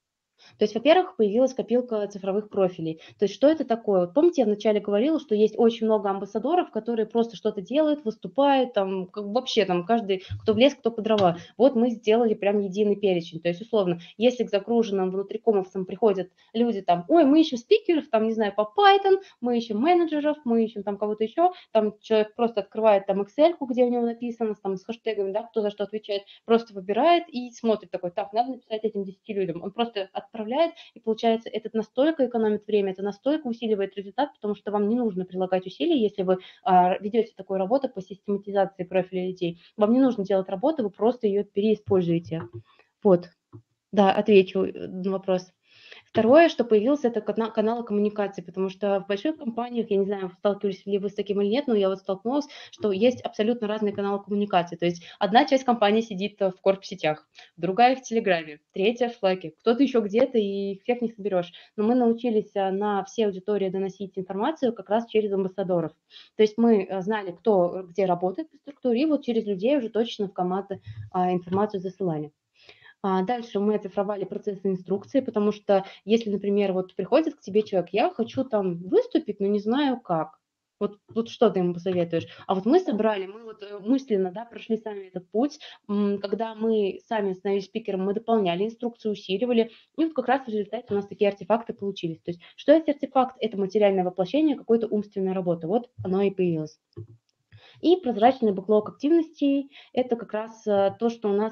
То есть, во-первых, появилась копилка цифровых профилей. То есть, что это такое? Вот помните, я вначале говорила, что есть очень много амбассадоров, которые просто что-то делают, выступают, там, как, вообще там каждый, кто в лес, кто по дрова. Вот мы сделали прям единый перечень. То есть, условно, если к загруженным внутрикомовцам приходят люди там, ой, мы ищем спикеров, там, не знаю, по Python, мы ищем менеджеров, мы ищем там кого-то еще, там человек просто открывает там Excel, где у него написано, там, с хэштегами, да, кто за что отвечает, просто выбирает и смотрит такой, так, надо написать этим десяти людям. Он просто отправляет, и получается, это настолько экономит время, это настолько усиливает результат, потому что вам не нужно прилагать усилий, если вы а, ведете такую работу по систематизации профиля людей. Вам не нужно делать работу, вы просто ее переиспользуете. Вот. Да, отвечу на вопрос. Второе, что появился, это канал, каналы коммуникации, потому что в больших компаниях, я не знаю, сталкивались ли вы с таким или нет, но я вот столкнулась, что есть абсолютно разные каналы коммуникации. То есть одна часть компании сидит в корп-сетях, другая в Телеграме, третья в Slack, кто-то еще где-то, и их всех не соберешь. Но мы научились на все аудитории доносить информацию как раз через амбассадоров. То есть мы знали, кто где работает по структуре, и вот через людей уже точно в команды информацию засылали. Дальше мы оцифровали процессы инструкции, потому что если, например, вот приходит к тебе человек, я хочу там выступить, но не знаю как. Вот, вот что ты ему посоветуешь? А вот мы собрали, мы вот мысленно, да, прошли сами этот путь, когда мы сами становились спикером, мы дополняли инструкцию, усиливали, и вот как раз в результате у нас такие артефакты получились. То есть что есть артефакт? Это материальное воплощение какой-то умственной работы. Вот оно и появилось. И прозрачный бэклог активностей – это как раз то, что у нас…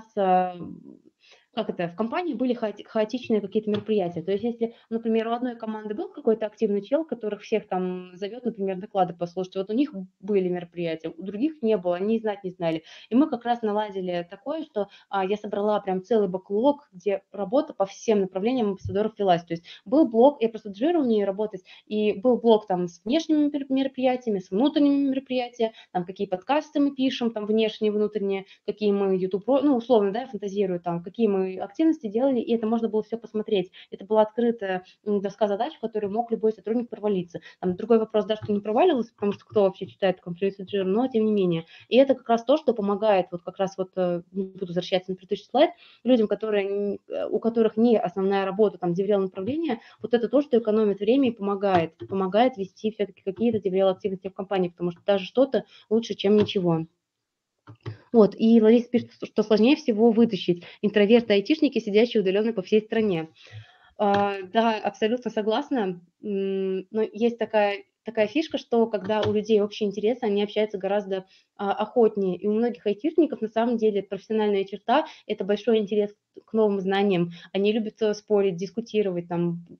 Как это, в компании были хаоти- хаотичные какие-то мероприятия. То есть, если, например, у одной команды был какой-то активный чел, которых всех там зовет, например, доклады послушать, вот у них были мероприятия, у других не было, они знать не знали. И мы как раз наладили такое, что а, я собрала прям целый бэклог, где работа по всем направлениям амбассадоров велась. То есть был блок, я просто джиру в ней работать, и был блок там с внешними мероприятиями, с внутренними мероприятиями, там какие подкасты мы пишем, там внешние, внутренние, какие мы YouTube, ну, условно, да, я фантазирую, там, какие мы активности делали, и это можно было все посмотреть. Это была открытая доска задач, в которой мог любой сотрудник провалиться. Там другой вопрос, да, что не проваливался, потому что кто вообще читает Compliance Jira, но тем не менее. И это как раз то, что помогает, вот как раз вот, не буду возвращаться на предыдущий слайд, людям, которые, у которых не основная работа, там, деврел направления, вот это то, что экономит время и помогает, помогает вести все-таки какие-то деврел активности в компании, потому что даже что-то лучше, чем ничего. Вот, и Лариса пишет, что сложнее всего вытащить интроверты-айтишники, сидящие удаленно по всей стране. А, да, абсолютно согласна, но есть такая, такая фишка, что когда у людей общие интересы, они общаются гораздо а, охотнее. И у многих айтишников на самом деле профессиональная черта – это большой интерес к новым знаниям. Они любят спорить, дискутировать, там,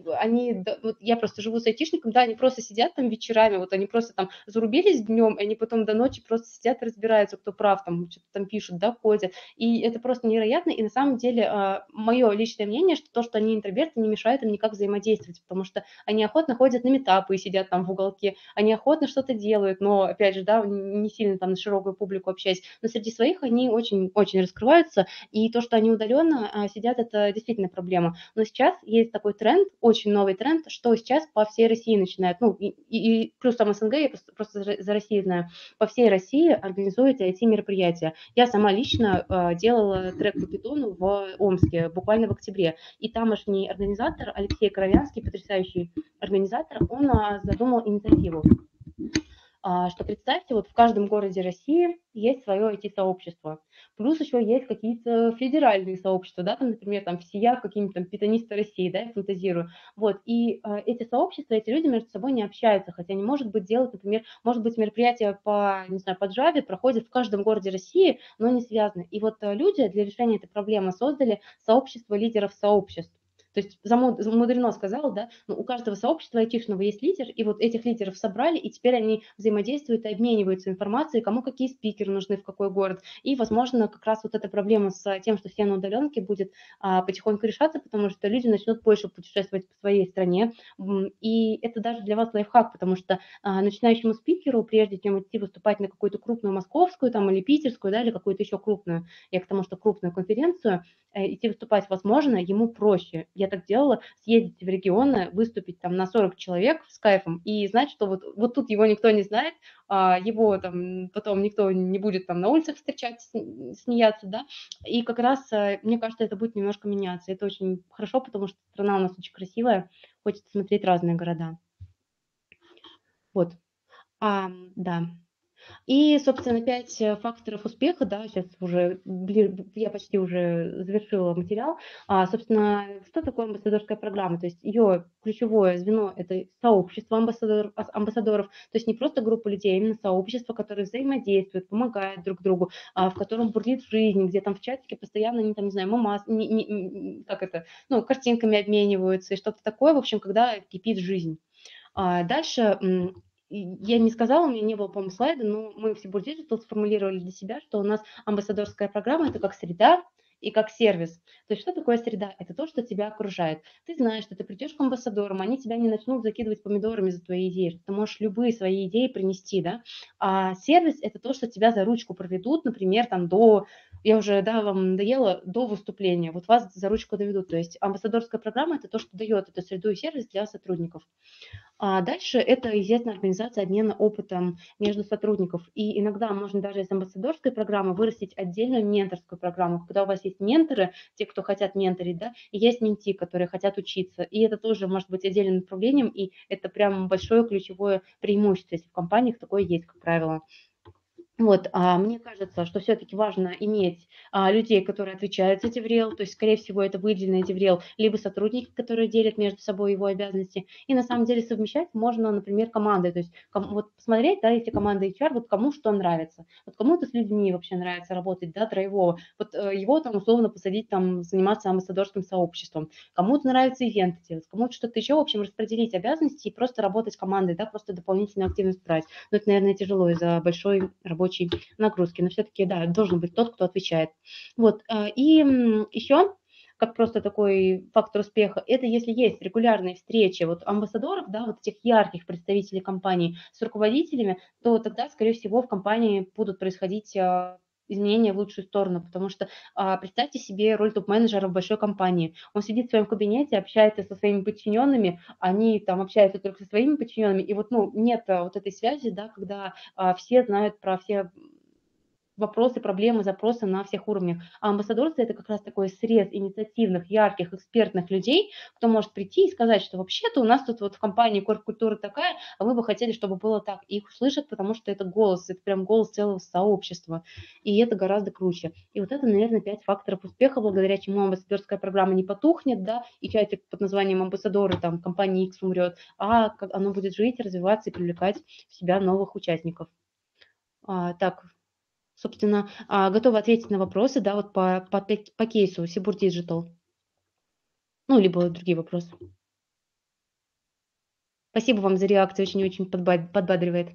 они, да, вот я просто живу с айтишником, да, они просто сидят там вечерами, вот они просто там зарубились днем, и они потом до ночи просто сидят и разбираются, кто прав, там что-то там пишут, да, кодят. И это просто невероятно. И на самом деле а, мое личное мнение, что то, что они интроверты, не мешает им никак взаимодействовать, потому что они охотно ходят на митапы и сидят там в уголке, они охотно что-то делают, но, опять же, да, не сильно там на широкую публику общаясь, но среди своих они очень-очень раскрываются, и то, что они удаленно а, сидят, это действительно проблема. Но сейчас есть такой тренд, очень новый тренд, что сейчас по всей России начинают, ну, и, и, и плюс там СНГ, я просто, просто за за Россию знаю, по всей России организуют ай ти-мероприятия. Я сама лично э, делала трек по питону в Омске, буквально в октябре, и тамошний организатор Алексей Коровянский, потрясающий организатор, он а, задумал инициативу. А, что представьте, вот в каждом городе России есть свое ай ти-сообщество. Плюс еще есть какие-то федеральные сообщества, да, там, например, там ВСИЯ, какие-нибудь там питонисты России, да, я фантазирую. Вот, и э, эти сообщества, эти люди между собой не общаются, хотя они, может быть, делают, например, может быть, мероприятия по, не знаю, по Java проходят в каждом городе России, но не связаны. И вот э, люди для решения этой проблемы создали сообщество лидеров сообществ. То есть замудрено сказал, да, но у каждого сообщества айтишного есть лидер, и вот этих лидеров собрали, и теперь они взаимодействуют и обмениваются информацией, кому какие спикеры нужны, в какой город. И, возможно, как раз вот эта проблема с тем, что все на удаленке, будет а, потихоньку решаться, потому что люди начнут больше путешествовать по своей стране. И это даже для вас лайфхак, потому что а, начинающему спикеру, прежде чем идти выступать на какую-то крупную московскую там, или питерскую, да, или какую-то еще крупную, я к тому, что крупную конференцию, идти выступать возможно, ему проще. Я так делала, съездить в регионы, выступить там на сорок человек с кайфом и знать, что вот, вот тут его никто не знает, а его там потом никто не будет там на улицах встречать, смеяться, да, и как раз, мне кажется, это будет немножко меняться. Это очень хорошо, потому что страна у нас очень красивая, хочется смотреть разные города. Вот. А, да. И, собственно, пять факторов успеха, да, сейчас уже, я почти уже завершила материал. А, собственно, что такое амбассадорская программа? То есть ее ключевое звено – это сообщество амбассадоров, амбассадоров, то есть не просто группа людей, а именно сообщество, которое взаимодействует, помогает друг другу, а, в котором бурлит жизнь, где там в чатике постоянно, не, там, не знаю, мамас, не, не, как это, ну, картинками обмениваются и что-то такое, в общем, когда кипит жизнь. А, дальше я не сказала, у меня не было, по-моему, слайда, но мы в Сибур Digital сформулировали для себя, что у нас амбассадорская программа – это как среда и как сервис. То есть что такое среда? Это то, что тебя окружает. Ты знаешь, что ты придешь к амбассадорам, они тебя не начнут закидывать помидорами за твои идеи, что ты можешь любые свои идеи принести, да. А сервис – это то, что тебя за ручку проведут, например, там до, я уже, да, вам надоело, до выступления, вот вас за ручку доведут. То есть амбассадорская программа – это то, что дает эту среду и сервис для сотрудников. А дальше это, естественно, организация обмена опытом между сотрудников. И иногда можно даже из амбассадорской программы вырастить отдельную менторскую программу, когда у вас есть менторы, те, кто хотят менторить, да, и есть менти, которые хотят учиться. И это тоже может быть отдельным направлением, и это прям большое ключевое преимущество, если в компаниях такое есть, как правило. Вот, а мне кажется, что все-таки важно иметь а, людей, которые отвечают за DevRel, то есть, скорее всего, это выделенный DevRel, либо сотрудники, которые делят между собой его обязанности. И на самом деле совмещать можно, например, команды, то есть ком, вот посмотреть, да, если команда эйч ар, вот кому что нравится. Вот кому-то с людьми вообще нравится работать, да, драйвово. Вот э, его там условно посадить, там, заниматься амбассадорским сообществом. Кому-то нравится ивенты делать, кому-то что-то еще, в общем, распределить обязанности и просто работать командой, да, просто дополнительную активность брать. Но это, наверное, тяжело из-за большой работы нагрузки, но все-таки, да, должен быть тот, кто отвечает. Вот, и еще, как просто такой фактор успеха, это если есть регулярные встречи вот амбассадоров, да, вот этих ярких представителей компании с руководителями, то тогда, скорее всего, в компании будут происходить изменения в лучшую сторону, потому что а, представьте себе роль топ-менеджера в большой компании. Он сидит в своем кабинете, общается со своими подчиненными, они там общаются только со своими подчиненными, и вот, ну, нет вот этой связи, да, когда а, все знают про все вопросы, проблемы, запросы на всех уровнях. А амбассадорство – это как раз такой срез инициативных, ярких, экспертных людей, кто может прийти и сказать, что вообще-то у нас тут вот в компании корп-культура такая, а мы бы хотели, чтобы было так. И их услышат, потому что это голос, это прям голос целого сообщества. И это гораздо круче. И вот это, наверное, пять факторов успеха, благодаря чему амбассадорская программа не потухнет, да, и чатик под названием амбассадоры там компании X умрет, а оно будет жить, развиваться и привлекать в себя новых участников. А, так, собственно, готова ответить на вопросы, да, вот по, по, по кейсу Сибур Digital. Ну, либо другие вопросы. Спасибо вам за реакцию, очень-очень подбадривает.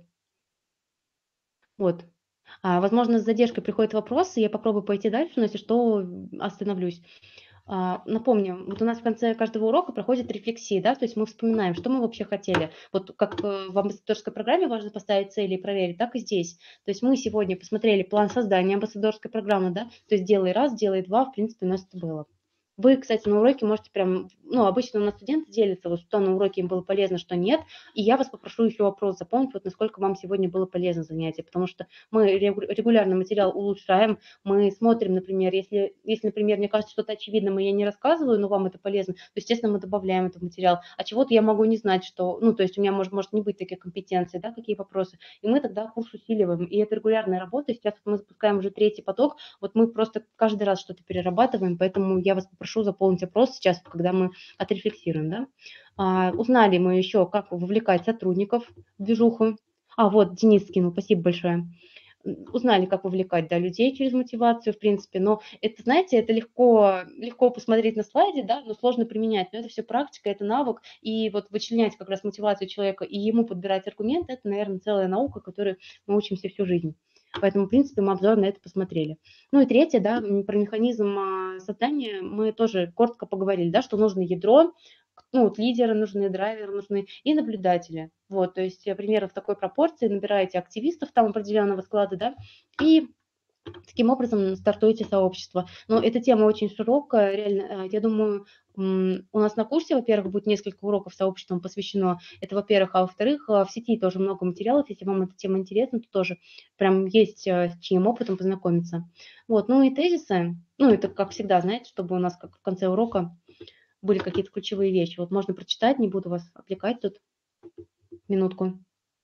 Вот. А, возможно, с задержкой приходят вопросы, я попробую пойти дальше, но если что, остановлюсь. А, напомню, вот у нас в конце каждого урока проходит рефлексия, да, то есть мы вспоминаем, что мы вообще хотели. Вот как э, в амбассадорской программе важно поставить цели и проверить, так и здесь. То есть мы сегодня посмотрели план создания амбассадорской программы, да, то есть делай раз, делай два, в принципе, у нас это было. Вы, кстати, на уроке можете прям, ну, обычно у нас студенты делятся, вот что на уроке им было полезно, что нет, и я вас попрошу еще вопрос запомнить, вот насколько вам сегодня было полезно занятие, потому что мы регулярно материал улучшаем, мы смотрим, например, если, если, например, мне кажется, что-то очевидно, я не рассказываю, но вам это полезно, то, естественно, мы добавляем это в материал, а чего-то я могу не знать, что, ну, то есть у меня может, может не быть таких компетенций, да, какие вопросы, и мы тогда курс усиливаем, и это регулярная работа, сейчас мы запускаем уже третий поток, вот мы просто каждый раз что-то перерабатываем, поэтому я вас попрошу заполнить опрос сейчас, когда мы отрефлексируем, да. А, узнали мы еще, как вовлекать сотрудников в движуху. А, вот, Денис скинул, спасибо большое. Узнали, как вовлекать, да, людей через мотивацию, в принципе, но это, знаете, это легко, легко посмотреть на слайде, да, но сложно применять, но это все практика, это навык, и вот вычленять как раз мотивацию человека и ему подбирать аргументы, это, наверное, целая наука, которой мы учимся всю жизнь. Поэтому, в принципе, мы обзор на это посмотрели. Ну и третье, да, про механизм создания мы тоже коротко поговорили, да, что нужно ядро, ну, вот лидеры нужны, драйверы нужны и наблюдатели. Вот, то есть примерно в такой пропорции набираете активистов там определенного склада, да, и таким образом стартуете сообщество. Но эта тема очень широкая, реально, я думаю, у нас на курсе, во-первых, будет несколько уроков сообществам посвящено, это, во-первых, а во-вторых, в сети тоже много материалов, если вам эта тема интересна, то тоже прям есть с чьим опытом познакомиться. Вот, ну и тезисы, ну это как всегда, знаете, чтобы у нас как в конце урока были какие-то ключевые вещи. Вот можно прочитать, не буду вас отвлекать тут. Минутку.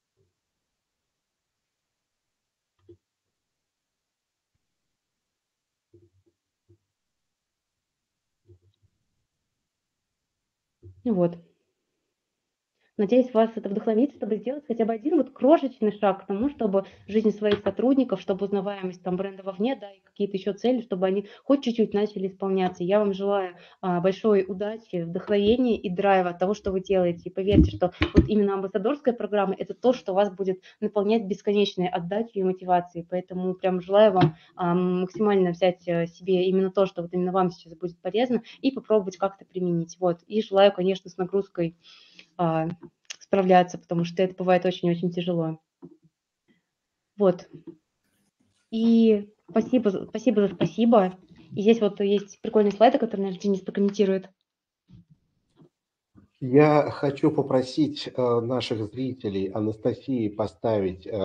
Вот. Надеюсь, вас это вдохновит, чтобы сделать хотя бы один вот крошечный шаг к тому, чтобы жизнь своих сотрудников, чтобы узнаваемость там бренда вовне, да, и какие-то еще цели, чтобы они хоть чуть-чуть начали исполняться. Я вам желаю а, большой удачи, вдохновения и драйва от того, что вы делаете. И поверьте, что вот именно амбассадорская программа – это то, что вас будет наполнять бесконечной отдачей и мотивацией. Поэтому прям желаю вам а, максимально взять себе именно то, что вот именно вам сейчас будет полезно, и попробовать как-то применить. Вот. И желаю, конечно, с нагрузкой а, справляться, потому что это бывает очень-очень тяжело. Вот. И спасибо, спасибо за спасибо. И здесь вот есть прикольный слайд, который наш Денис прокомментирует. Я хочу попросить э, наших зрителей Анастасии поставить э,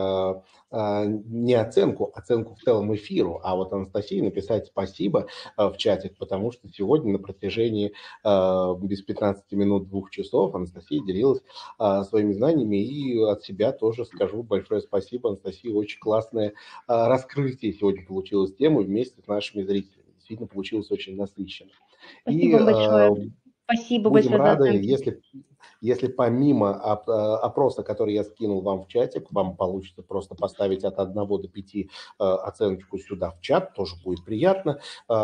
э, не оценку, оценку в целом эфиру, а вот Анастасии написать спасибо э, в чатик, потому что сегодня на протяжении э, без пятнадцати минут, двух часов Анастасия делилась э, своими знаниями, и от себя тоже скажу большое спасибо. Анастасия, очень классное э, раскрытие сегодня получилось темы вместе с нашими зрителями. Действительно получилось очень насыщенно. Спасибо И вам большое. э, Спасибо будем большое за рады, оценки. если, если помимо опроса, который я скинул вам в чатик, вам получится просто поставить от одного до пяти оценочку сюда в чат, тоже будет приятно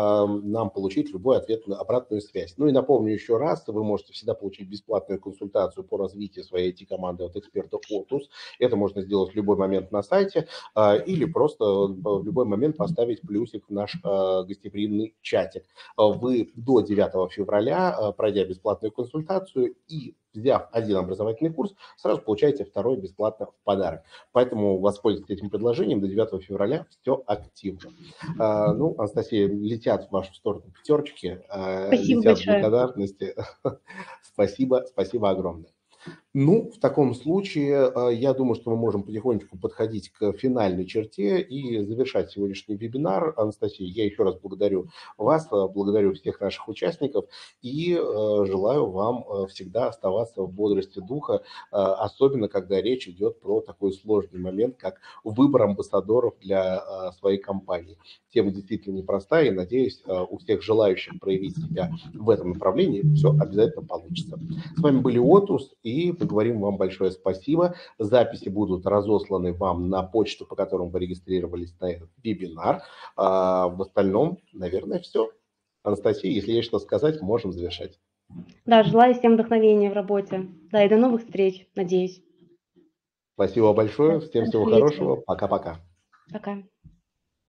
нам получить любой ответ на обратную связь. Ну и напомню еще раз, вы можете всегда получить бесплатную консультацию по развитию своей ай ти-команды от эксперта Otus. Это можно сделать в любой момент на сайте или просто в любой момент поставить плюсик в наш гостеприимный чатик. Вы до девятого февраля, пройдя бесплатную консультацию и взяв один образовательный курс, сразу получаете второй бесплатно в подарок. Поэтому воспользуйтесь этим предложением. До девятого февраля все активно. А, ну, Анастасия, летят в вашу сторону пятерочки, Спасибо летят большое. благодарности. Спасибо, спасибо огромное. Ну, в таком случае, я думаю, что мы можем потихонечку подходить к финальной черте и завершать сегодняшний вебинар. Анастасия, я еще раз благодарю вас, благодарю всех наших участников и желаю вам всегда оставаться в бодрости духа, особенно когда речь идет про такой сложный момент, как выбор амбассадоров для своей компании. Тема действительно непростая, и, надеюсь, у всех желающих проявить себя в этом направлении все обязательно получится. С вами были Otus, и мы говорим вам большое спасибо. Записи будут разосланы вам на почту, по которой вы регистрировались на этот вебинар. А в остальном, наверное, все. Анастасия, если есть что сказать, можем завершать. Да, желаю всем вдохновения в работе. Да, и до новых встреч, надеюсь. Спасибо Да, большое. Всем всего хорошего вечера. хорошего. Пока-пока. Пока.